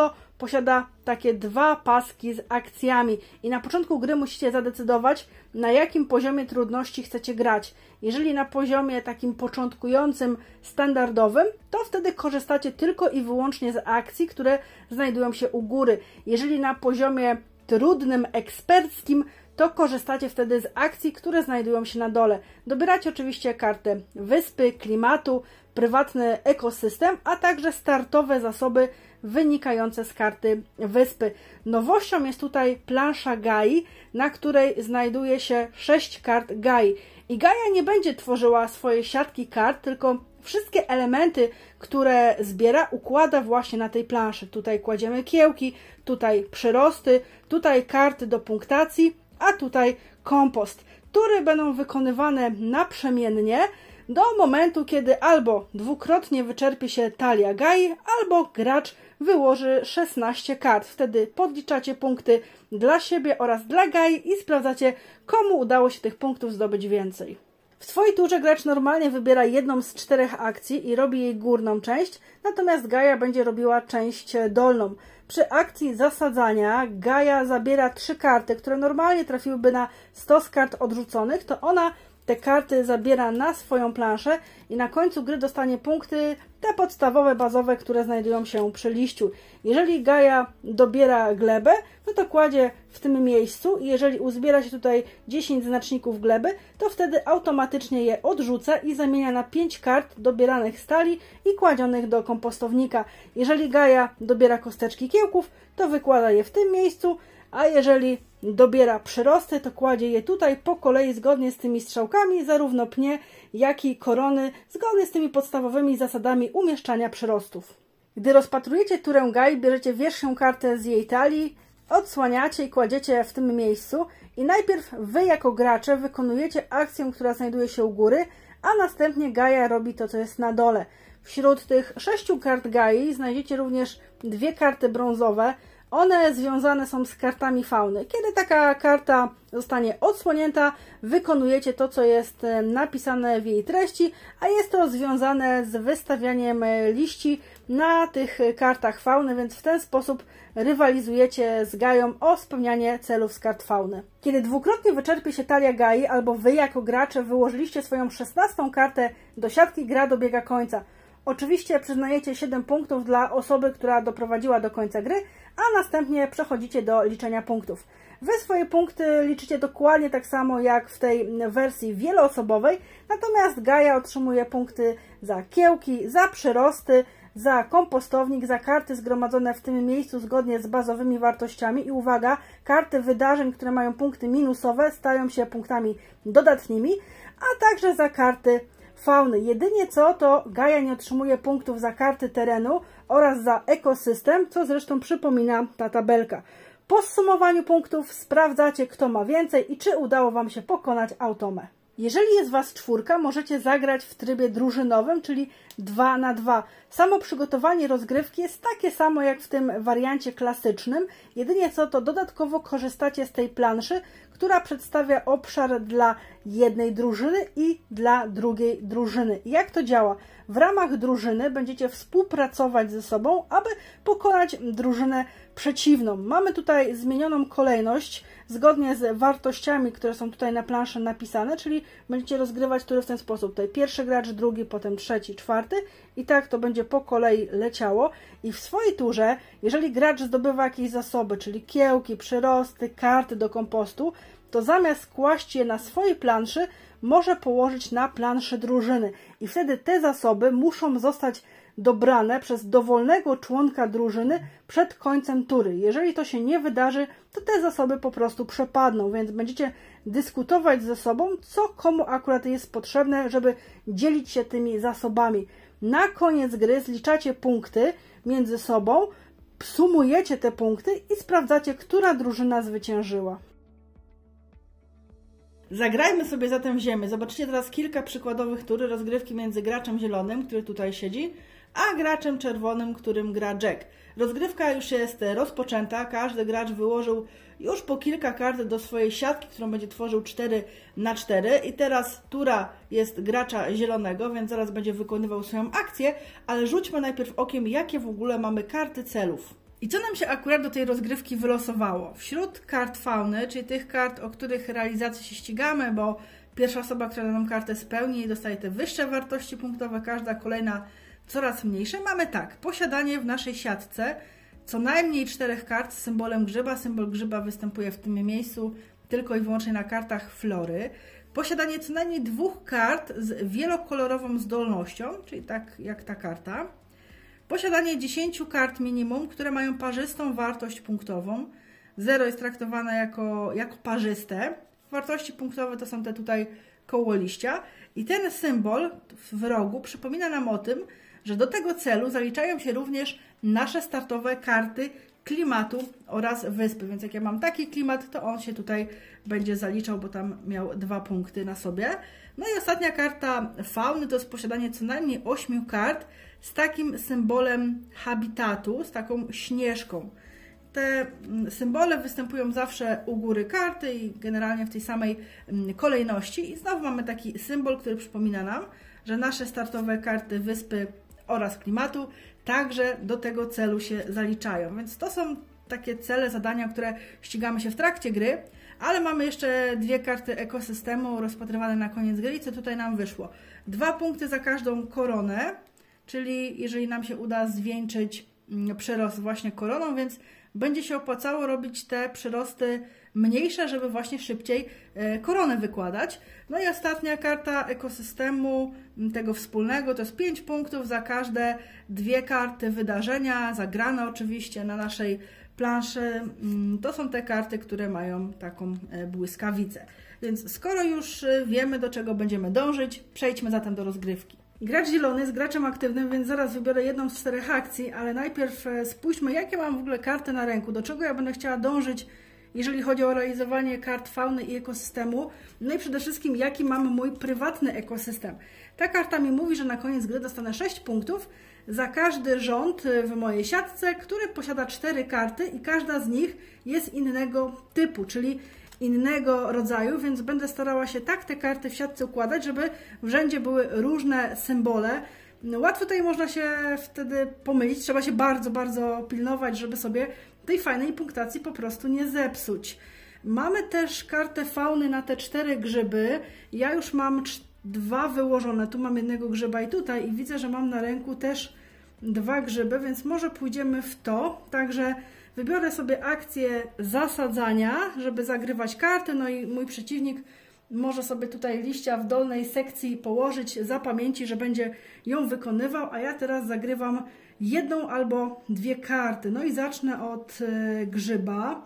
posiada takie dwa paski z akcjami i na początku gry musicie zadecydować, na jakim poziomie trudności chcecie grać. Jeżeli na poziomie takim początkującym, standardowym, to wtedy korzystacie tylko i wyłącznie z akcji, które znajdują się u góry. Jeżeli na poziomie trudnym, eksperckim, to korzystacie wtedy z akcji, które znajdują się na dole. Dobieracie oczywiście kartę wyspy, klimatu, prywatny ekosystem, a także startowe zasoby wynikające z karty wyspy. Nowością jest tutaj plansza Gai, na której znajduje się 6 kart Gai. I Gaia nie będzie tworzyła swojej siatki kart, tylko wszystkie elementy, które zbiera, układa właśnie na tej planszy. Tutaj kładziemy kiełki, tutaj przyrosty, tutaj karty do punktacji, a tutaj kompost. Tury będą wykonywane naprzemiennie do momentu, kiedy albo dwukrotnie wyczerpie się talia Gai, albo gracz wyłoży 16 kart. Wtedy podliczacie punkty dla siebie oraz dla Gai i sprawdzacie, komu udało się tych punktów zdobyć więcej. W swojej turze gracz normalnie wybiera jedną z 4 akcji i robi jej górną część, natomiast Gaia będzie robiła część dolną. Przy akcji zasadzania Gaia zabiera 3 karty, które normalnie trafiłyby na stos kart odrzuconych, to ona te karty zabiera na swoją planszę i na końcu gry dostanie punkty, te podstawowe, bazowe, które znajdują się przy liściu. Jeżeli Gaia dobiera glebę, no to kładzie w tym miejscu i jeżeli uzbiera się tutaj 10 znaczników gleby, to wtedy automatycznie je odrzuca i zamienia na 5 kart dobieranych z talii i kładzionych do kompostownika. Jeżeli Gaia dobiera kosteczki kiełków, to wykłada je w tym miejscu, a jeżeli dobiera przyrosty, to kładzie je tutaj po kolei zgodnie z tymi strzałkami, zarówno pnie, jak i korony, zgodnie z tymi podstawowymi zasadami umieszczania przyrostów. Gdy rozpatrujecie turę Gai, bierzecie wierzchnią kartę z jej talii, odsłaniacie i kładziecie w tym miejscu i najpierw wy jako gracze wykonujecie akcję, która znajduje się u góry, a następnie Gaia robi to, co jest na dole. Wśród tych 6 kart Gai znajdziecie również 2 karty brązowe. One związane są z kartami fauny. Kiedy taka karta zostanie odsłonięta, wykonujecie to, co jest napisane w jej treści, a jest to związane z wystawianiem liści na tych kartach fauny, więc w ten sposób rywalizujecie z Gaią o spełnianie celów z kart fauny. Kiedy dwukrotnie wyczerpie się talia Gai, albo wy jako gracze wyłożyliście swoją 16. kartę do siatki, gra dobiega końca. Oczywiście przyznajecie 7 punktów dla osoby, która doprowadziła do końca gry, a następnie przechodzicie do liczenia punktów. Wy swoje punkty liczycie dokładnie tak samo jak w tej wersji wieloosobowej, natomiast Gaia otrzymuje punkty za kiełki, za przyrosty, za kompostownik, za karty zgromadzone w tym miejscu zgodnie z bazowymi wartościami i uwaga, karty wydarzeń, które mają punkty minusowe, stają się punktami dodatnimi, a także za karty fauny. Jedynie co, to Gaia nie otrzymuje punktów za karty terenu oraz za ekosystem, co zresztą przypomina ta tabelka. Po zsumowaniu punktów sprawdzacie, kto ma więcej i czy udało Wam się pokonać automę. Jeżeli jest Was 4, możecie zagrać w trybie drużynowym, czyli 2 na 2. Samo przygotowanie rozgrywki jest takie samo jak w tym wariancie klasycznym, jedynie co, to dodatkowo korzystacie z tej planszy, która przedstawia obszar dla jednej drużyny i dla drugiej drużyny. Jak to działa? W ramach drużyny będziecie współpracować ze sobą, aby pokonać drużynę przeciwną. Mamy tutaj zmienioną kolejność zgodnie z wartościami, które są tutaj na planszy napisane, czyli będziecie rozgrywać tury w ten sposób. Tutaj pierwszy gracz, drugi, potem trzeci, czwarty i tak to będzie po kolei leciało. I w swojej turze, jeżeli gracz zdobywa jakieś zasoby, czyli kiełki, przyrosty, karty do kompostu, to zamiast kłaść je na swojej planszy, może położyć na planszy drużyny. I wtedy te zasoby muszą zostać dobrane przez dowolnego członka drużyny przed końcem tury. Jeżeli to się nie wydarzy, to te zasoby po prostu przepadną, więc będziecie dyskutować ze sobą, co komu akurat jest potrzebne, żeby dzielić się tymi zasobami. Na koniec gry zliczacie punkty między sobą, sumujecie te punkty i sprawdzacie, która drużyna zwyciężyła. Zagrajmy sobie zatem w ziemię. Zobaczycie teraz kilka przykładowych tur rozgrywki między graczem zielonym, który tutaj siedzi, a graczem czerwonym, którym gra Jack. Rozgrywka już jest rozpoczęta, każdy gracz wyłożył już po kilka kart do swojej siatki, którą będzie tworzył 4 na 4 i teraz tura jest gracza zielonego, więc zaraz będzie wykonywał swoją akcję, ale rzućmy najpierw okiem, jakie w ogóle mamy karty celów. I co nam się akurat do tej rozgrywki wylosowało? Wśród kart fauny, czyli tych kart, o których realizacji się ścigamy, bo pierwsza osoba, która daną kartę spełni, dostaje te wyższe wartości punktowe, każda kolejna coraz mniejsze. Mamy tak, posiadanie w naszej siatce co najmniej 4 kart z symbolem grzyba. Symbol grzyba występuje w tym miejscu tylko i wyłącznie na kartach flory. Posiadanie co najmniej 2 kart z wielokolorową zdolnością, czyli tak jak ta karta. Posiadanie 10 kart minimum, które mają parzystą wartość punktową. 0 jest traktowane jako parzyste. Wartości punktowe to są te tutaj koło liścia. I ten symbol w rogu przypomina nam o tym, że do tego celu zaliczają się również nasze startowe karty klimatu oraz wyspy. Więc jak ja mam taki klimat, to on się tutaj będzie zaliczał, bo tam miał 2 punkty na sobie. No i ostatnia karta fauny to jest posiadanie co najmniej 8 kart z takim symbolem habitatu, z taką śnieżką. Te symbole występują zawsze u góry karty i generalnie w tej samej kolejności. I znowu mamy taki symbol, który przypomina nam, że nasze startowe karty wyspy oraz klimatu także do tego celu się zaliczają. Więc to są takie cele, zadania, które ścigamy się w trakcie gry, ale mamy jeszcze 2 karty ekosystemu rozpatrywane na koniec gry. I co tutaj nam wyszło? 2 punkty za każdą koronę, czyli jeżeli nam się uda zwieńczyć przyrost właśnie koroną, więc będzie się opłacało robić te przyrosty mniejsze, żeby właśnie szybciej koronę wykładać. No i ostatnia karta ekosystemu tego wspólnego to jest 5 punktów za każde 2 karty wydarzenia, zagrane oczywiście na naszej planszy. To są te karty, które mają taką błyskawicę. Więc skoro już wiemy, do czego będziemy dążyć, przejdźmy zatem do rozgrywki. Gracz zielony jest graczem aktywnym, więc zaraz wybiorę jedną z 4 akcji, ale najpierw spójrzmy, jakie mam w ogóle karty na ręku, do czego ja będę chciała dążyć, jeżeli chodzi o realizowanie kart fauny i ekosystemu. No i przede wszystkim, jaki mam mój prywatny ekosystem. Ta karta mi mówi, że na koniec gry dostanę 6 punktów za każdy rząd w mojej siatce, który posiada 4 karty i każda z nich jest innego typu, czyli innego rodzaju, więc będę starała się tak te karty w siatce układać, żeby w rzędzie były różne symbole. Łatwo tutaj można się wtedy pomylić, trzeba się bardzo, bardzo pilnować, żeby sobie tej fajnej punktacji po prostu nie zepsuć. Mamy też kartę fauny na te 4 grzyby. Ja już mam 2 wyłożone, tu mam jednego grzyba i tutaj i widzę, że mam na ręku też 2 grzyby, więc może pójdziemy w to, także wybiorę sobie akcję zasadzania, żeby zagrywać karty, no i mój przeciwnik może sobie tutaj liścia w dolnej sekcji położyć za pamięci, że będzie ją wykonywał, a ja teraz zagrywam 1 albo 2 karty. No i zacznę od grzyba.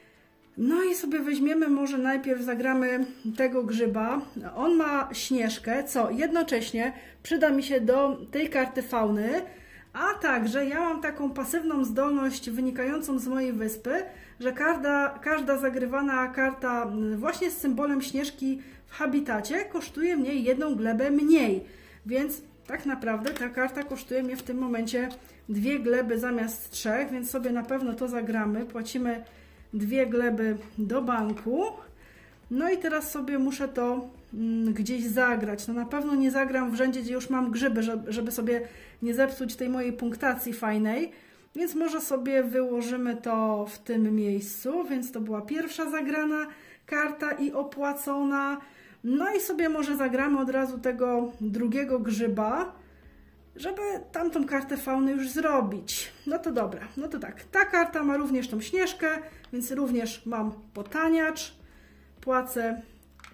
No i sobie weźmiemy, może najpierw zagramy tego grzyba. On ma śnieżkę, co jednocześnie przyda mi się do tej karty fauny, a także ja mam taką pasywną zdolność wynikającą z mojej wyspy, że każda zagrywana karta właśnie z symbolem śnieżki w habitacie kosztuje mnie 1 glebę mniej. Więc tak naprawdę ta karta kosztuje mnie w tym momencie 2 gleby zamiast 3, więc sobie na pewno to zagramy. Płacimy 2 gleby do banku. No i teraz sobie muszę to gdzieś zagrać. No na pewno nie zagram w rzędzie, gdzie już mam grzyby, żeby sobie nie zepsuć tej mojej punktacji fajnej. Więc może sobie wyłożymy to w tym miejscu. Więc to była pierwsza zagrana karta i opłacona. No i sobie może zagramy od razu tego drugiego grzyba, żeby tamtą kartę fauny już zrobić. No to dobra, no to tak. Ta karta ma również tą śnieżkę, więc również mam potaniacz. Płacę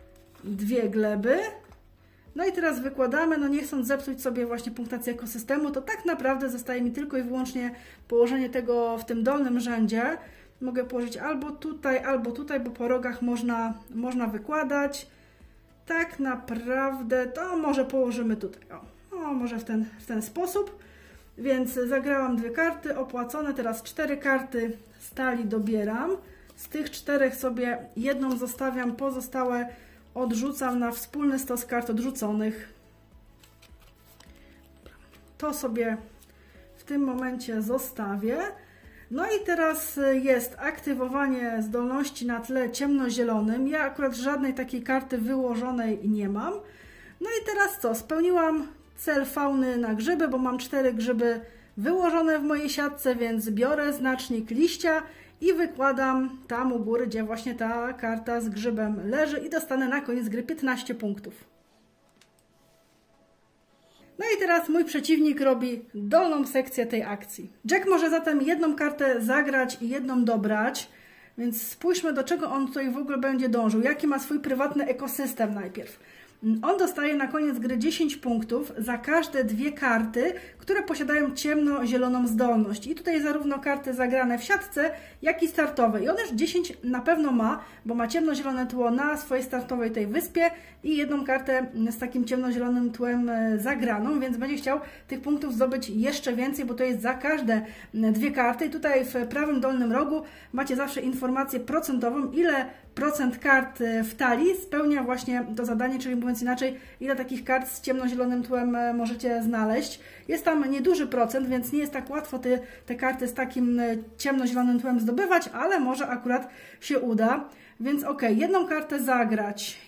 2 gleby. No i teraz wykładamy, no nie chcąc zepsuć sobie właśnie punktacji ekosystemu, to tak naprawdę zostaje mi tylko i wyłącznie położenie tego w tym dolnym rzędzie. Mogę położyć albo tutaj, bo po rogach można wykładać. Tak naprawdę to może położymy tutaj. O, może w ten sposób. Więc zagrałam 2 karty, opłacone, teraz 4 karty stali dobieram. Z tych 4 sobie 1 zostawiam, pozostałe odrzucam na wspólny stos kart odrzuconych. To sobie w tym momencie zostawię. No i teraz jest aktywowanie zdolności na tle ciemnozielonym. Ja akurat żadnej takiej karty wyłożonej nie mam. No i teraz co? Spełniłam cel fauny na grzyby, bo mam 4 grzyby wyłożone w mojej siatce, więc biorę znacznik liścia i wykładam tam u góry, gdzie właśnie ta karta z grzybem leży i dostanę na koniec gry 15 punktów. No i teraz mój przeciwnik robi dolną sekcję tej akcji. Jack może zatem jedną kartę zagrać i jedną dobrać, więc spójrzmy, do czego on tutaj w ogóle będzie dążył, jaki ma swój prywatny ekosystem najpierw. On dostaje na koniec gry 10 punktów za każde 2 karty, które posiadają ciemno-zieloną zdolność. I tutaj zarówno karty zagrane w siatce, jak i startowe. I on już 10 na pewno ma, bo ma ciemno-zielone tło na swojej startowej tej wyspie i jedną kartę z takim ciemno-zielonym tłem zagraną, więc będzie chciał tych punktów zdobyć jeszcze więcej, bo to jest za każde 2 karty. I tutaj w prawym dolnym rogu macie zawsze informację procentową, ile procent kart w talii spełnia właśnie to zadanie, czyli mówiąc inaczej, ile takich kart z ciemnozielonym tłem możecie znaleźć. Jest tam nieduży procent, więc nie jest tak łatwo te karty z takim ciemnozielonym tłem zdobywać, ale może akurat się uda. Więc ok, jedną kartę zagrać,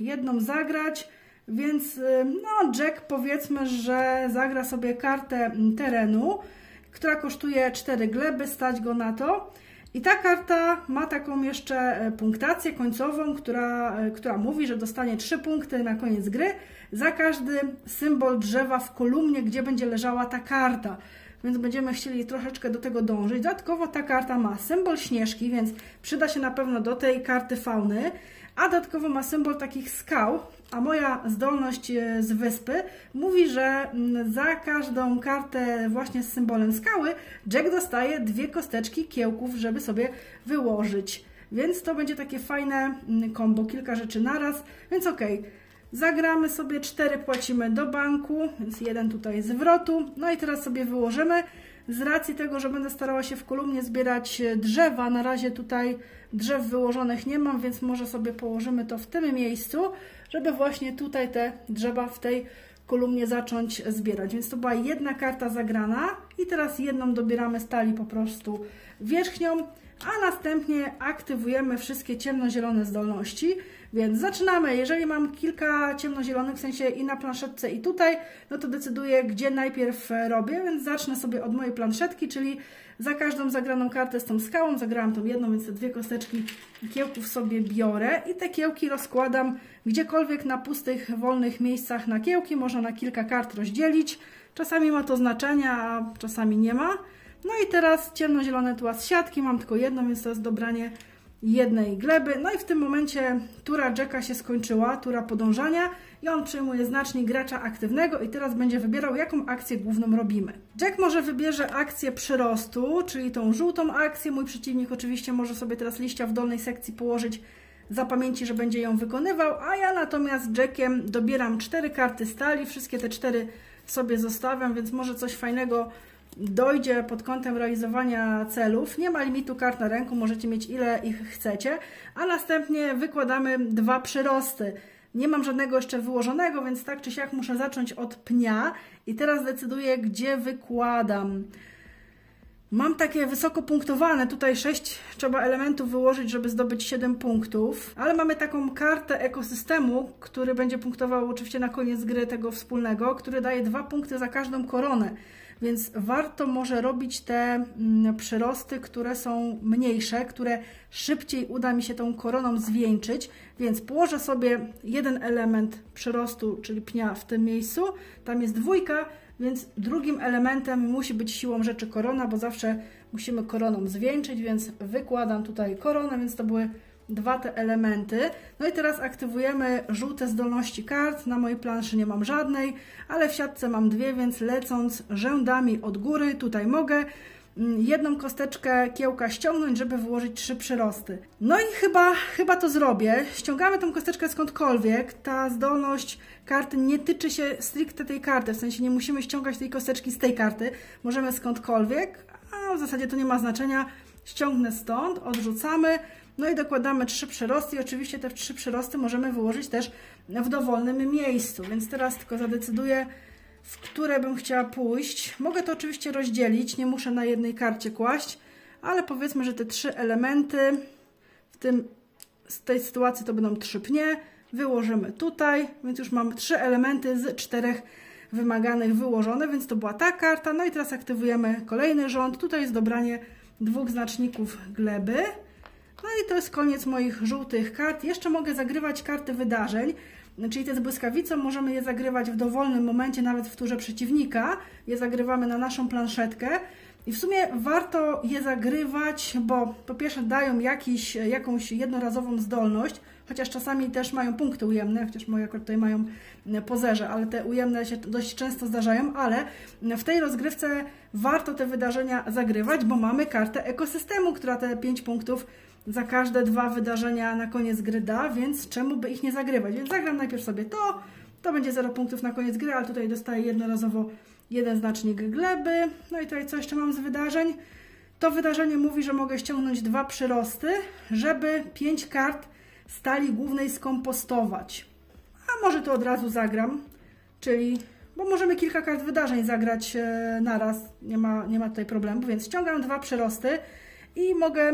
więc no Jack powiedzmy, że zagra sobie kartę terenu, która kosztuje 4 gleby, stać go na to. I ta karta ma taką jeszcze punktację końcową, która mówi, że dostanie 3 punkty na koniec gry za każdy symbol drzewa w kolumnie, gdzie będzie leżała ta karta. Więc będziemy chcieli troszeczkę do tego dążyć. Dodatkowo ta karta ma symbol śnieżki, więc przyda się na pewno do tej karty fauny, a dodatkowo ma symbol takich skał, a moja zdolność z wyspy mówi, że za każdą kartę właśnie z symbolem skały Jack dostaje 2 kosteczki kiełków, żeby sobie wyłożyć. Więc to będzie takie fajne kombo, kilka rzeczy naraz, więc ok. Zagramy sobie 4, płacimy do banku, więc 1 tutaj zwrotu. No i teraz sobie wyłożymy. Z racji tego, że będę starała się w kolumnie zbierać drzewa, na razie tutaj drzew wyłożonych nie mam, więc może sobie położymy to w tym miejscu, żeby właśnie tutaj te drzewa w tej kolumnie zacząć zbierać. Więc to była jedna karta zagrana i teraz jedną dobieramy z talii po prostu wierzchnią, a następnie aktywujemy wszystkie ciemnozielone zdolności. Więc zaczynamy. Jeżeli mam kilka ciemnozielonych, w sensie i na planszetce i tutaj, no to decyduję, gdzie najpierw robię, więc zacznę sobie od mojej planszetki, czyli za każdą zagraną kartę z tą skałą, zagrałam tą jedną, więc te 2 kosteczki kiełków sobie biorę i te kiełki rozkładam gdziekolwiek na pustych, wolnych miejscach na kiełki, można na kilka kart rozdzielić. Czasami ma to znaczenie, a czasami nie ma. No i teraz ciemnozielone tła z siatki, mam tylko jedno, więc to jest dobranie jednej gleby. No i w tym momencie tura Jacka się skończyła, tura podążania i on przyjmuje znacznik gracza aktywnego i teraz będzie wybierał, jaką akcję główną robimy. Jack może wybierze akcję przyrostu, czyli tą żółtą akcję. Mój przeciwnik oczywiście może sobie teraz liścia w dolnej sekcji położyć za pamięci, że będzie ją wykonywał, a ja natomiast Jackiem dobieram 4 karty stali, wszystkie te 4 sobie zostawiam, więc może coś fajnego dojdzie pod kątem realizowania celów. Nie ma limitu kart na ręku, możecie mieć ile ich chcecie, a następnie wykładamy 2 przyrosty. Nie mam żadnego jeszcze wyłożonego, więc tak czy siak muszę zacząć od pnia i teraz decyduję, gdzie wykładam. Mam takie wysoko punktowane, tutaj 6 trzeba elementów wyłożyć, żeby zdobyć 7 punktów, ale mamy taką kartę ekosystemu, który będzie punktował oczywiście na koniec gry tego wspólnego, który daje 2 punkty za każdą koronę. Więc warto może robić te przyrosty, które są mniejsze, które szybciej uda mi się tą koroną zwieńczyć, więc położę sobie 1 element przyrostu, czyli pnia w tym miejscu, tam jest 2, więc drugim elementem musi być siłą rzeczy korona, bo zawsze musimy koroną zwieńczyć, więc wykładam tutaj koronę, więc to były 2 te elementy. No i teraz aktywujemy żółte zdolności kart. Na mojej planszy nie mam żadnej, ale w siatce mam 2, więc lecąc rzędami od góry, tutaj mogę 1 kosteczkę kiełka ściągnąć, żeby wyłożyć 3 przyrosty. No i chyba to zrobię. Ściągamy tą kosteczkę skądkolwiek. Ta zdolność karty nie tyczy się stricte tej karty, w sensie nie musimy ściągać tej kosteczki z tej karty. Możemy skądkolwiek, a w zasadzie to nie ma znaczenia. Ściągnę stąd, odrzucamy. No i dokładamy 3 przyrosty i oczywiście te 3 przyrosty możemy wyłożyć też w dowolnym miejscu, więc teraz tylko zadecyduję, w które bym chciała pójść. Mogę to oczywiście rozdzielić, nie muszę na jednej karcie kłaść, ale powiedzmy, że te 3 elementy z tej sytuacji to będą 3 pnie, wyłożymy tutaj, więc już mam 3 elementy z 4 wymaganych wyłożone, więc to była ta karta. No i teraz aktywujemy kolejny rząd. Tutaj jest dobranie 2 znaczników gleby. No i to jest koniec moich żółtych kart. Jeszcze mogę zagrywać karty wydarzeń, czyli te z błyskawicą możemy je zagrywać w dowolnym momencie, nawet w turze przeciwnika. Je zagrywamy na naszą planszetkę. I w sumie warto je zagrywać, bo po pierwsze dają jakąś jednorazową zdolność, chociaż czasami też mają punkty ujemne, chociaż moje akurat tutaj mają pozerze, ale te ujemne się dość często zdarzają, ale w tej rozgrywce warto te wydarzenia zagrywać, bo mamy kartę ekosystemu, która te 5 punktów za każde 2 wydarzenia na koniec gry da, więc czemu by ich nie zagrywać? Więc zagram najpierw sobie to będzie 0 punktów na koniec gry, ale tutaj dostaję jednorazowo 1 znacznik gleby. No i tutaj co jeszcze mam z wydarzeń? To wydarzenie mówi, że mogę ściągnąć 2 przyrosty, żeby 5 kart stali głównej skompostować. A może to od razu zagram, bo możemy kilka kart wydarzeń zagrać naraz, nie ma tutaj problemu, więc ściągam 2 przyrosty i mogę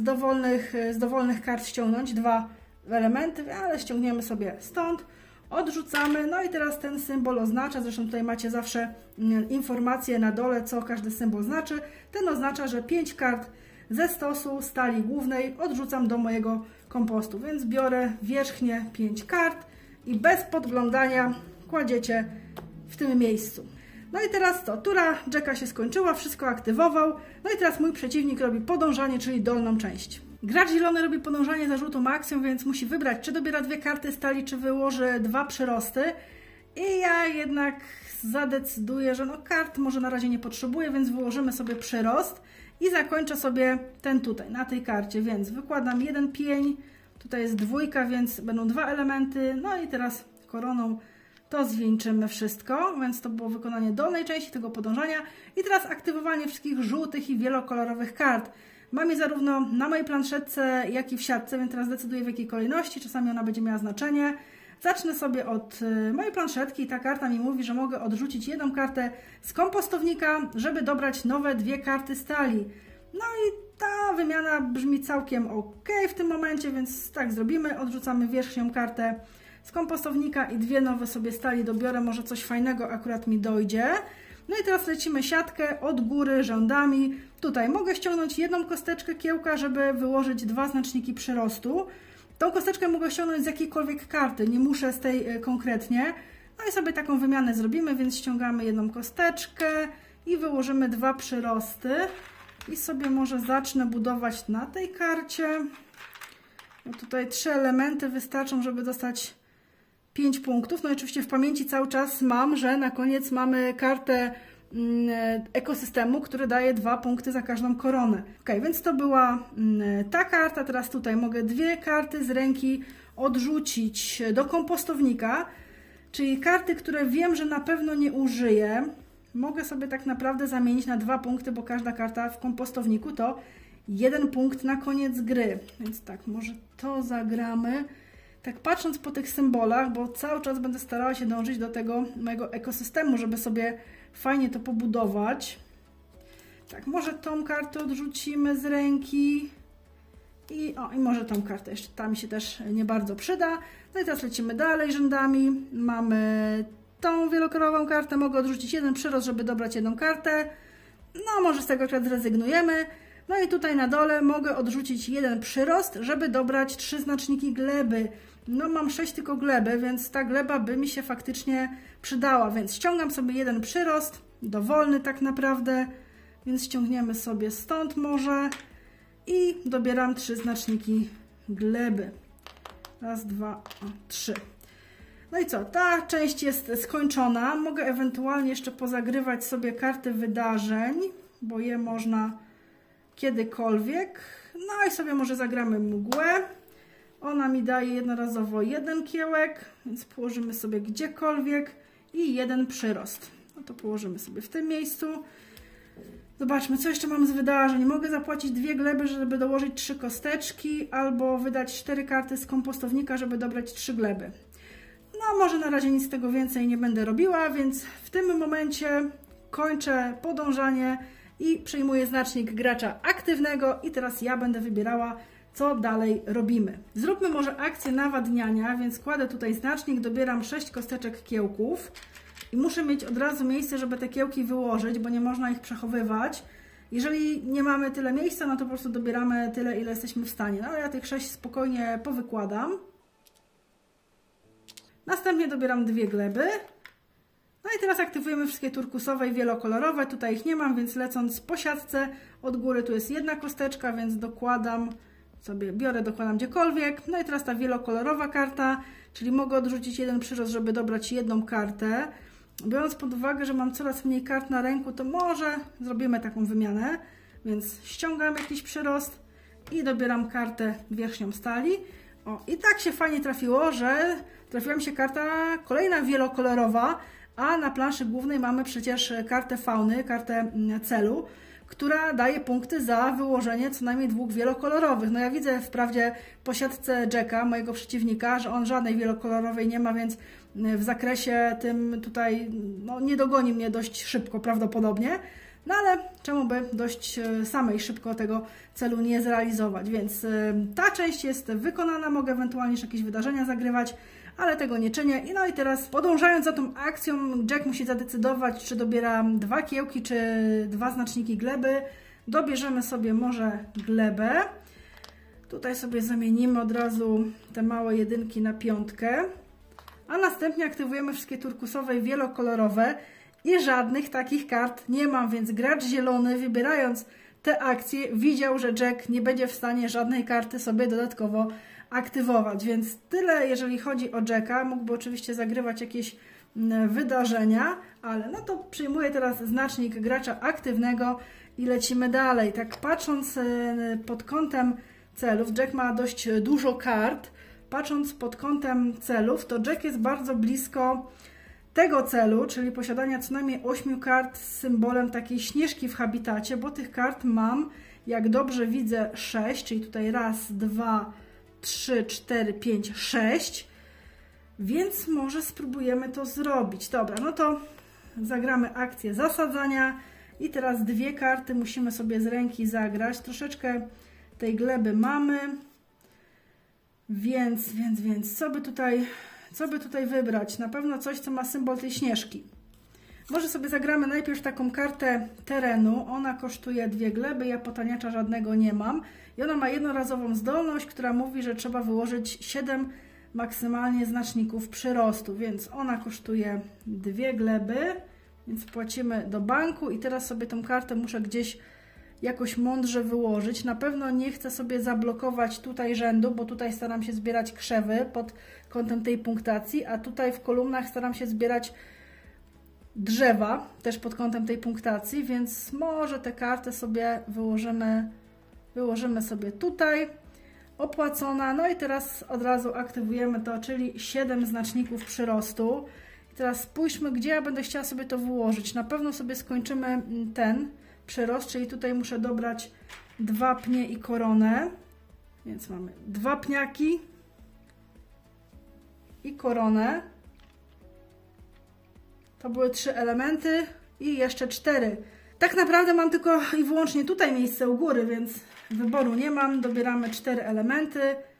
z dowolnych kart ściągnąć 2 elementy, ale ściągniemy sobie stąd. Odrzucamy, no i teraz ten symbol oznacza, zresztą tutaj macie zawsze informacje na dole, co każdy symbol znaczy. Ten oznacza, że 5 kart ze stosu stali głównej odrzucam do mojego kompostu, więc biorę wierzchnie 5 kart i bez podglądania kładziecie w tym miejscu. No i teraz to, tura Jacka się skończyła, wszystko aktywował, no i teraz mój przeciwnik robi podążanie, czyli dolną część. Gracz zielony robi podążanie za żółtą akcją, więc musi wybrać, czy dobiera 2 karty stali, czy wyłoży 2 przyrosty. I ja jednak zadecyduję, że kart może na razie nie potrzebuję, więc wyłożymy sobie przyrost i zakończę sobie ten tutaj, na tej karcie, więc wykładam 1 pień, tutaj jest 2, więc będą 2 elementy, no i teraz koroną to zwieńczymy wszystko, więc to było wykonanie dolnej części tego podążania i teraz aktywowanie wszystkich żółtych i wielokolorowych kart. Mam je zarówno na mojej planszetce, jak i w siatce, więc teraz decyduję w jakiej kolejności, czasami ona będzie miała znaczenie. Zacznę sobie od mojej planszetki i ta karta mi mówi, że mogę odrzucić 1 kartę z kompostownika, żeby dobrać nowe 2 karty stali. No i ta wymiana brzmi całkiem ok w tym momencie, więc tak zrobimy. Odrzucamy wierzchnią kartę z kompostownika i 2 nowe sobie stali dobiorę, może coś fajnego akurat mi dojdzie. No i teraz lecimy siatkę od góry rzędami. Tutaj mogę ściągnąć 1 kosteczkę kiełka, żeby wyłożyć 2 znaczniki przyrostu. Tą kosteczkę mogę ściągnąć z jakiejkolwiek karty, nie muszę z tej konkretnie. No i sobie taką wymianę zrobimy, więc ściągamy 1 kosteczkę i wyłożymy 2 przyrosty. I sobie może zacznę budować na tej karcie. No tutaj 3 elementy wystarczą, żeby dostać 5 punktów. No i oczywiście w pamięci cały czas mam, że na koniec mamy kartę ekosystemu, który daje 2 punkty za każdą koronę. Ok, więc to była ta karta. Teraz tutaj mogę 2 karty z ręki odrzucić do kompostownika, czyli karty, które wiem, że na pewno nie użyję. Mogę sobie tak naprawdę zamienić na 2 punkty, bo każda karta w kompostowniku to 1 punkt na koniec gry. Więc tak, może to zagramy. Tak patrząc po tych symbolach, bo cały czas będę starała się dążyć do tego mojego ekosystemu, żeby sobie fajnie to pobudować. Tak, może tą kartę odrzucimy z ręki. I może tą kartę jeszcze, ta mi się też nie bardzo przyda. No i teraz lecimy dalej rzędami. Mamy tą wielokolorową kartę, mogę odrzucić 1 przyrost, żeby dobrać 1 kartę. No może z tego akurat zrezygnujemy. No i tutaj na dole mogę odrzucić 1 przyrost, żeby dobrać 3 znaczniki gleby. No mam 6 tylko gleby, więc ta gleba by mi się faktycznie przydała, więc ściągam sobie 1 przyrost, dowolny tak naprawdę, więc ściągniemy sobie stąd może i dobieram 3 znaczniki gleby. Raz, 2, 3. No i co? Ta część jest skończona. Mogę ewentualnie jeszcze pozagrywać sobie karty wydarzeń, bo je można kiedykolwiek. No i sobie może zagramy mgłę. Ona mi daje jednorazowo 1 kiełek, więc położymy sobie gdziekolwiek i 1 przyrost. No to położymy sobie w tym miejscu. Zobaczmy, co jeszcze mam z wydarzeń. Mogę zapłacić 2 gleby, żeby dołożyć 3 kosteczki, albo wydać 4 karty z kompostownika, żeby dobrać 3 gleby. No może na razie nic z tego więcej nie będę robiła, więc w tym momencie kończę podążanie i przejmuję znacznik gracza aktywnego i teraz ja będę wybierała, co dalej robimy. Zróbmy może akcję nawadniania, więc kładę tutaj znacznik, dobieram 6 kosteczek kiełków i muszę mieć od razu miejsce, żeby te kiełki wyłożyć, bo nie można ich przechowywać. Jeżeli nie mamy tyle miejsca, no to po prostu dobieramy tyle, ile jesteśmy w stanie. No ale ja tych 6 spokojnie powykładam. Następnie dobieram 2 gleby. No i teraz aktywujemy wszystkie turkusowe i wielokolorowe. Tutaj ich nie mam, więc lecąc po siatce od góry, tu jest 1 kosteczka, więc dokładam sobie, dokładam gdziekolwiek. No i teraz ta wielokolorowa karta, czyli mogę odrzucić 1 przyrost, żeby dobrać 1 kartę. Biorąc pod uwagę, że mam coraz mniej kart na ręku, to może zrobimy taką wymianę. Więc ściągam jakiś przyrost i dobieram kartę wierzchnią stali. O, i tak się fajnie trafiło, że trafiła mi się karta kolejna wielokolorowa, a na planszy głównej mamy przecież kartę fauny, kartę celu, która daje punkty za wyłożenie co najmniej 2 wielokolorowych. No ja widzę wprawdzie po siatce Jacka, mojego przeciwnika, że on żadnej wielokolorowej nie ma, więc w zakresie tym tutaj no, nie dogoni mnie dość szybko prawdopodobnie. No ale czemu by dość samej szybko tego celu nie zrealizować, więc ta część jest wykonana, mogę ewentualnie jeszcze jakieś wydarzenia zagrywać, ale tego nie czynię. I no i teraz podążając za tą akcją, Jack musi zadecydować, czy dobiera 2 kiełki, czy 2 znaczniki gleby. Dobierzemy sobie może glebę. Tutaj sobie zamienimy od razu te małe 1 na 5. A następnie aktywujemy wszystkie turkusowe i wielokolorowe. I żadnych takich kart nie mam, więc gracz zielony, wybierając te akcje, widział, że Jack nie będzie w stanie żadnej karty sobie dodatkowo aktywować. Więc tyle, jeżeli chodzi o Jacka. Mógłby oczywiście zagrywać jakieś wydarzenia, ale no to przyjmuję teraz znacznik gracza aktywnego i lecimy dalej. Tak patrząc pod kątem celów, Jack ma dość dużo kart. Patrząc pod kątem celów, to Jack jest bardzo blisko tego celu, czyli posiadania co najmniej 8 kart z symbolem takiej śnieżki w habitacie, bo tych kart mam, jak dobrze widzę, 6, czyli tutaj raz, 2, 3, 4, 5, 6, więc może spróbujemy to zrobić. Dobra, no to zagramy akcję zasadzania i teraz 2 karty musimy sobie z ręki zagrać. Troszeczkę tej gleby mamy, więc co by tutaj wybrać? Na pewno coś, co ma symbol tej śnieżki. Może sobie zagramy najpierw taką kartę terenu. Ona kosztuje 2 gleby, ja potaniacza żadnego nie mam. I ona ma jednorazową zdolność, która mówi, że trzeba wyłożyć 7 maksymalnie znaczników przyrostu. Więc ona kosztuje 2 gleby, więc płacimy do banku i teraz sobie tą kartę muszę gdzieś jakoś mądrze wyłożyć. Na pewno nie chcę sobie zablokować tutaj rzędu, bo tutaj staram się zbierać krzewy pod kątem tej punktacji, a tutaj w kolumnach staram się zbierać drzewa też pod kątem tej punktacji, więc może tę kartę sobie wyłożymy sobie tutaj. Opłacona. No i teraz od razu aktywujemy to, czyli 7 znaczników przyrostu. I teraz spójrzmy, gdzie ja będę chciała sobie to wyłożyć. Na pewno sobie skończymy ten przyrost, czyli tutaj muszę dobrać 2 pnie i koronę, więc mamy 2 pniaki i koronę. To były 3 elementy i jeszcze 4. Tak naprawdę mam tylko i wyłącznie tutaj miejsce u góry, więc wyboru nie mam. Dobieramy 4 elementy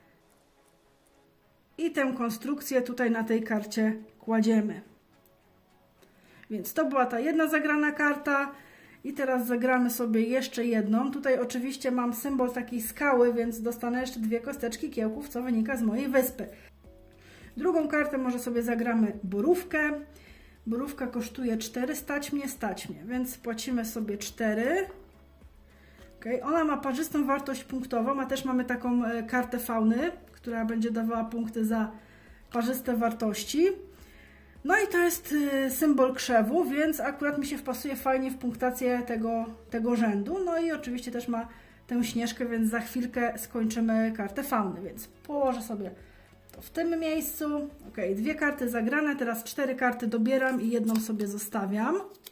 i tę konstrukcję tutaj na tej karcie kładziemy. Więc to była ta jedna zagrana karta. I teraz zagramy sobie jeszcze jedną. Tutaj oczywiście mam symbol takiej skały, więc dostanę jeszcze 2 kosteczki kiełków, co wynika z mojej wyspy. Drugą kartę może sobie zagramy borówkę. Borówka kosztuje 4, stać mnie, więc płacimy sobie 4. Okay. Ona ma parzystą wartość punktową, a też mamy taką kartę fauny, która będzie dawała punkty za parzyste wartości. No i to jest symbol krzewu, więc akurat mi się wpasuje fajnie w punktację tego rzędu. No i oczywiście też ma tę śnieżkę, więc za chwilkę skończymy kartę fauny, więc położę sobie to w tym miejscu. Ok, 2 karty zagrane, teraz 4 karty dobieram i jedną sobie zostawiam.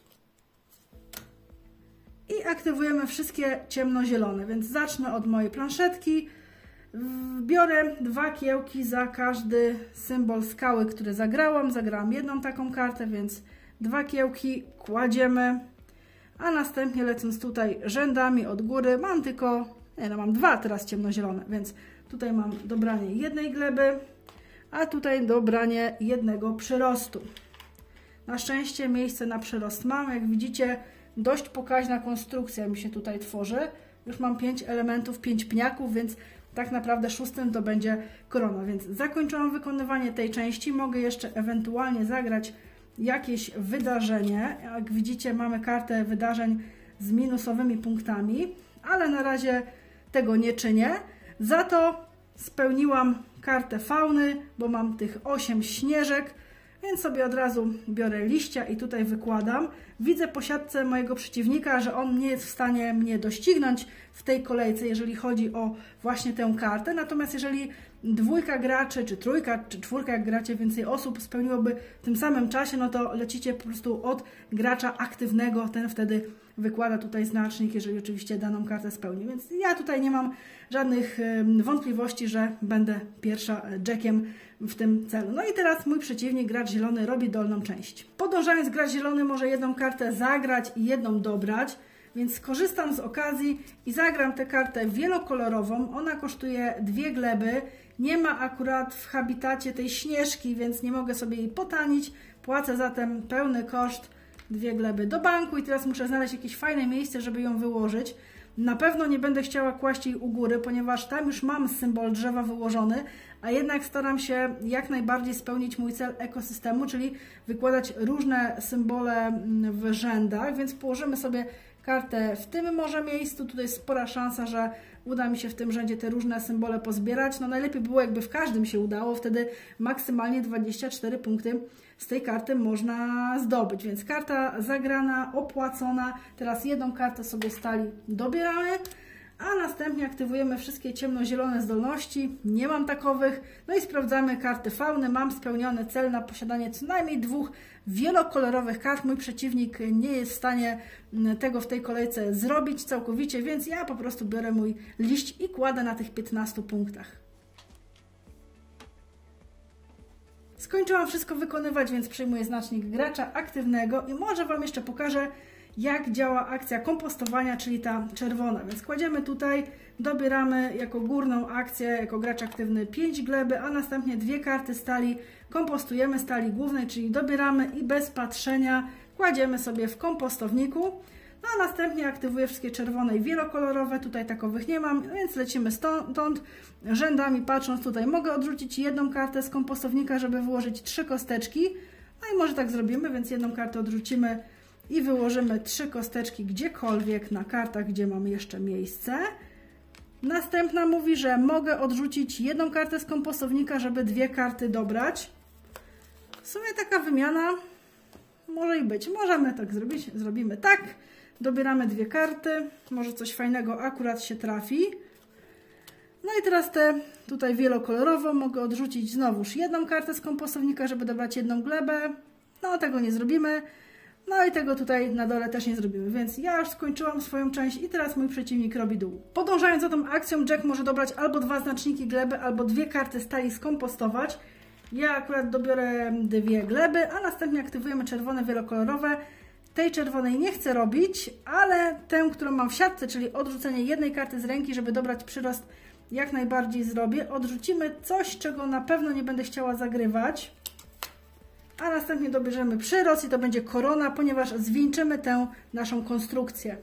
I aktywujemy wszystkie ciemnozielone, więc zacznę od mojej planszetki. Biorę 2 kiełki za każdy symbol skały, który zagrałam. Zagrałam jedną taką kartę, więc 2 kiełki kładziemy. A następnie lecąc tutaj rzędami od góry, mam tylko Nie, no mam dwa teraz ciemnozielone, więc tutaj mam dobranie jednej gleby, a tutaj dobranie jednego przyrostu. Na szczęście miejsce na przyrost mam. Jak widzicie, dość pokaźna konstrukcja mi się tutaj tworzy. Już mam 5 elementów, 5 pniaków, więc tak naprawdę 6 to będzie korona. Więc zakończyłam wykonywanie tej części. Mogę jeszcze ewentualnie zagrać jakieś wydarzenie. Jak widzicie, mamy kartę wydarzeń z minusowymi punktami, ale na razie tego nie czynię. Za to spełniłam kartę fauny, bo mam tych 8 śnieżek, więc sobie od razu biorę liścia i tutaj wykładam. Widzę po siatce mojego przeciwnika, że on nie jest w stanie mnie doścignąć w tej kolejce, jeżeli chodzi o właśnie tę kartę. Natomiast jeżeli dwójka graczy, czy trójka, czy czwórka, jak gracie więcej osób, spełniłoby w tym samym czasie, no to lecicie po prostu od gracza aktywnego, ten wtedy wykłada tutaj znacznik, jeżeli oczywiście daną kartę spełni. Więc ja tutaj nie mam żadnych wątpliwości, że będę pierwsza jackiem w tym celu. No i teraz mój przeciwnik, gracz zielony, robi dolną część. Podążając, gracz zielony może jedną kartę zagrać i jedną dobrać, więc skorzystam z okazji i zagram tę kartę wielokolorową. Ona kosztuje 2 gleby. Nie ma akurat w habitacie tej śnieżki, więc nie mogę sobie jej potanić. Płacę zatem pełny koszt, 2 gleby do banku i teraz muszę znaleźć jakieś fajne miejsce, żeby ją wyłożyć. Na pewno nie będę chciała kłaść jej u góry, ponieważ tam już mam symbol drzewa wyłożony, a jednak staram się jak najbardziej spełnić mój cel ekosystemu, czyli wykładać różne symbole w rzędach, więc położymy sobie kartę w tym może miejscu. Tutaj jest spora szansa, że uda mi się w tym rzędzie te różne symbole pozbierać. No najlepiej było, jakby w każdym się udało, wtedy maksymalnie 24 punkty z tej karty można zdobyć. Więc karta zagrana, opłacona. Teraz jedną kartę sobie stali dobieramy, a następnie aktywujemy wszystkie ciemnozielone zdolności. Nie mam takowych. No i sprawdzamy karty fauny. Mam spełniony cel na posiadanie co najmniej 2 wielokolorowych kart. Mój przeciwnik nie jest w stanie tego w tej kolejce zrobić całkowicie, więc ja po prostu biorę mój liść i kładę na tych 15 punktach. Skończyłam wszystko wykonywać, więc przyjmuję znacznik gracza aktywnego i może Wam jeszcze pokażę, jak działa akcja kompostowania, czyli ta czerwona. Więc kładziemy tutaj, dobieramy jako górną akcję, jako gracz aktywny 5 gleby, a następnie 2 karty stali kompostujemy, stali głównej, czyli dobieramy i bez patrzenia kładziemy sobie w kompostowniku. No a następnie aktywuję wszystkie czerwone i wielokolorowe, tutaj takowych nie mam, więc lecimy stąd. Rzędami patrząc tutaj mogę odrzucić jedną kartę z kompostownika, żeby wyłożyć 3 kosteczki. No i może tak zrobimy, więc jedną kartę odrzucimy i wyłożymy 3 kosteczki gdziekolwiek na kartach, gdzie mam jeszcze miejsce. Następna mówi, że mogę odrzucić jedną kartę z kompostownika, żeby 2 karty dobrać. W sumie taka wymiana może i być. Możemy tak zrobić. Zrobimy tak. Dobieramy 2 karty. Może coś fajnego akurat się trafi. No i teraz tę tutaj wielokolorową mogę odrzucić znowuż jedną kartę z kompostownika, żeby dobrać jedną glebę. No tego nie zrobimy. No i tego tutaj na dole też nie zrobimy, więc ja już skończyłam swoją część i teraz mój przeciwnik robi dół. Podążając za tą akcją, Jack może dobrać albo 2 znaczniki gleby, albo 2 karty stali skompostować. Ja akurat dobiorę 2 gleby, a następnie aktywujemy czerwone wielokolorowe. Tej czerwonej nie chcę robić, ale tę, którą mam w siatce, czyli odrzucenie jednej karty z ręki, żeby dobrać przyrost, jak najbardziej zrobię. Odrzucimy coś, czego na pewno nie będę chciała zagrywać. A następnie dobierzemy przyrost i to będzie korona, ponieważ zwieńczymy tę naszą konstrukcję.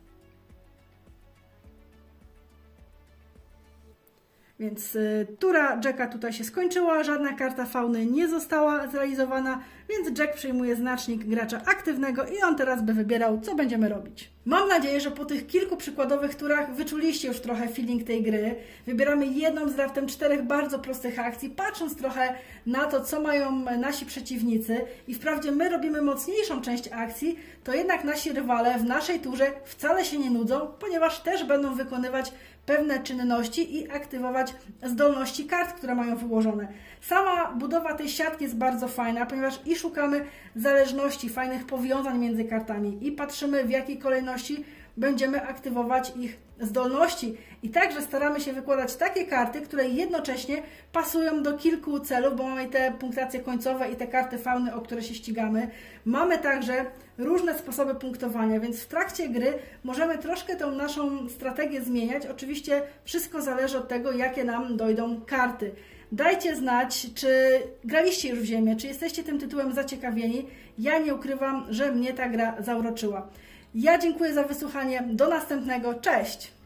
Więc tura Jacka tutaj się skończyła, żadna karta fauny nie została zrealizowana, więc Jack przyjmuje znacznik gracza aktywnego i on teraz by wybierał, co będziemy robić. Mam nadzieję, że po tych kilku przykładowych turach wyczuliście już trochę feeling tej gry. Wybieramy jedną z raptem 4 bardzo prostych akcji, patrząc trochę na to, co mają nasi przeciwnicy i wprawdzie my robimy mocniejszą część akcji, to jednak nasi rywale w naszej turze wcale się nie nudzą, ponieważ też będą wykonywać pewne czynności i aktywować zdolności kart, które mają wyłożone. Sama budowa tej siatki jest bardzo fajna, ponieważ i szukamy zależności, fajnych powiązań między kartami i patrzymy, w jakiej kolejności będziemy aktywować ich zdolności. I także staramy się wykładać takie karty, które jednocześnie pasują do kilku celów, bo mamy te punktacje końcowe i te karty fauny, o które się ścigamy. Mamy także różne sposoby punktowania, więc w trakcie gry możemy troszkę tą naszą strategię zmieniać. Oczywiście wszystko zależy od tego, jakie nam dojdą karty. Dajcie znać, czy graliście już w Ziemię, czy jesteście tym tytułem zaciekawieni. Ja nie ukrywam, że mnie ta gra zauroczyła. Ja dziękuję za wysłuchanie. Do następnego. Cześć!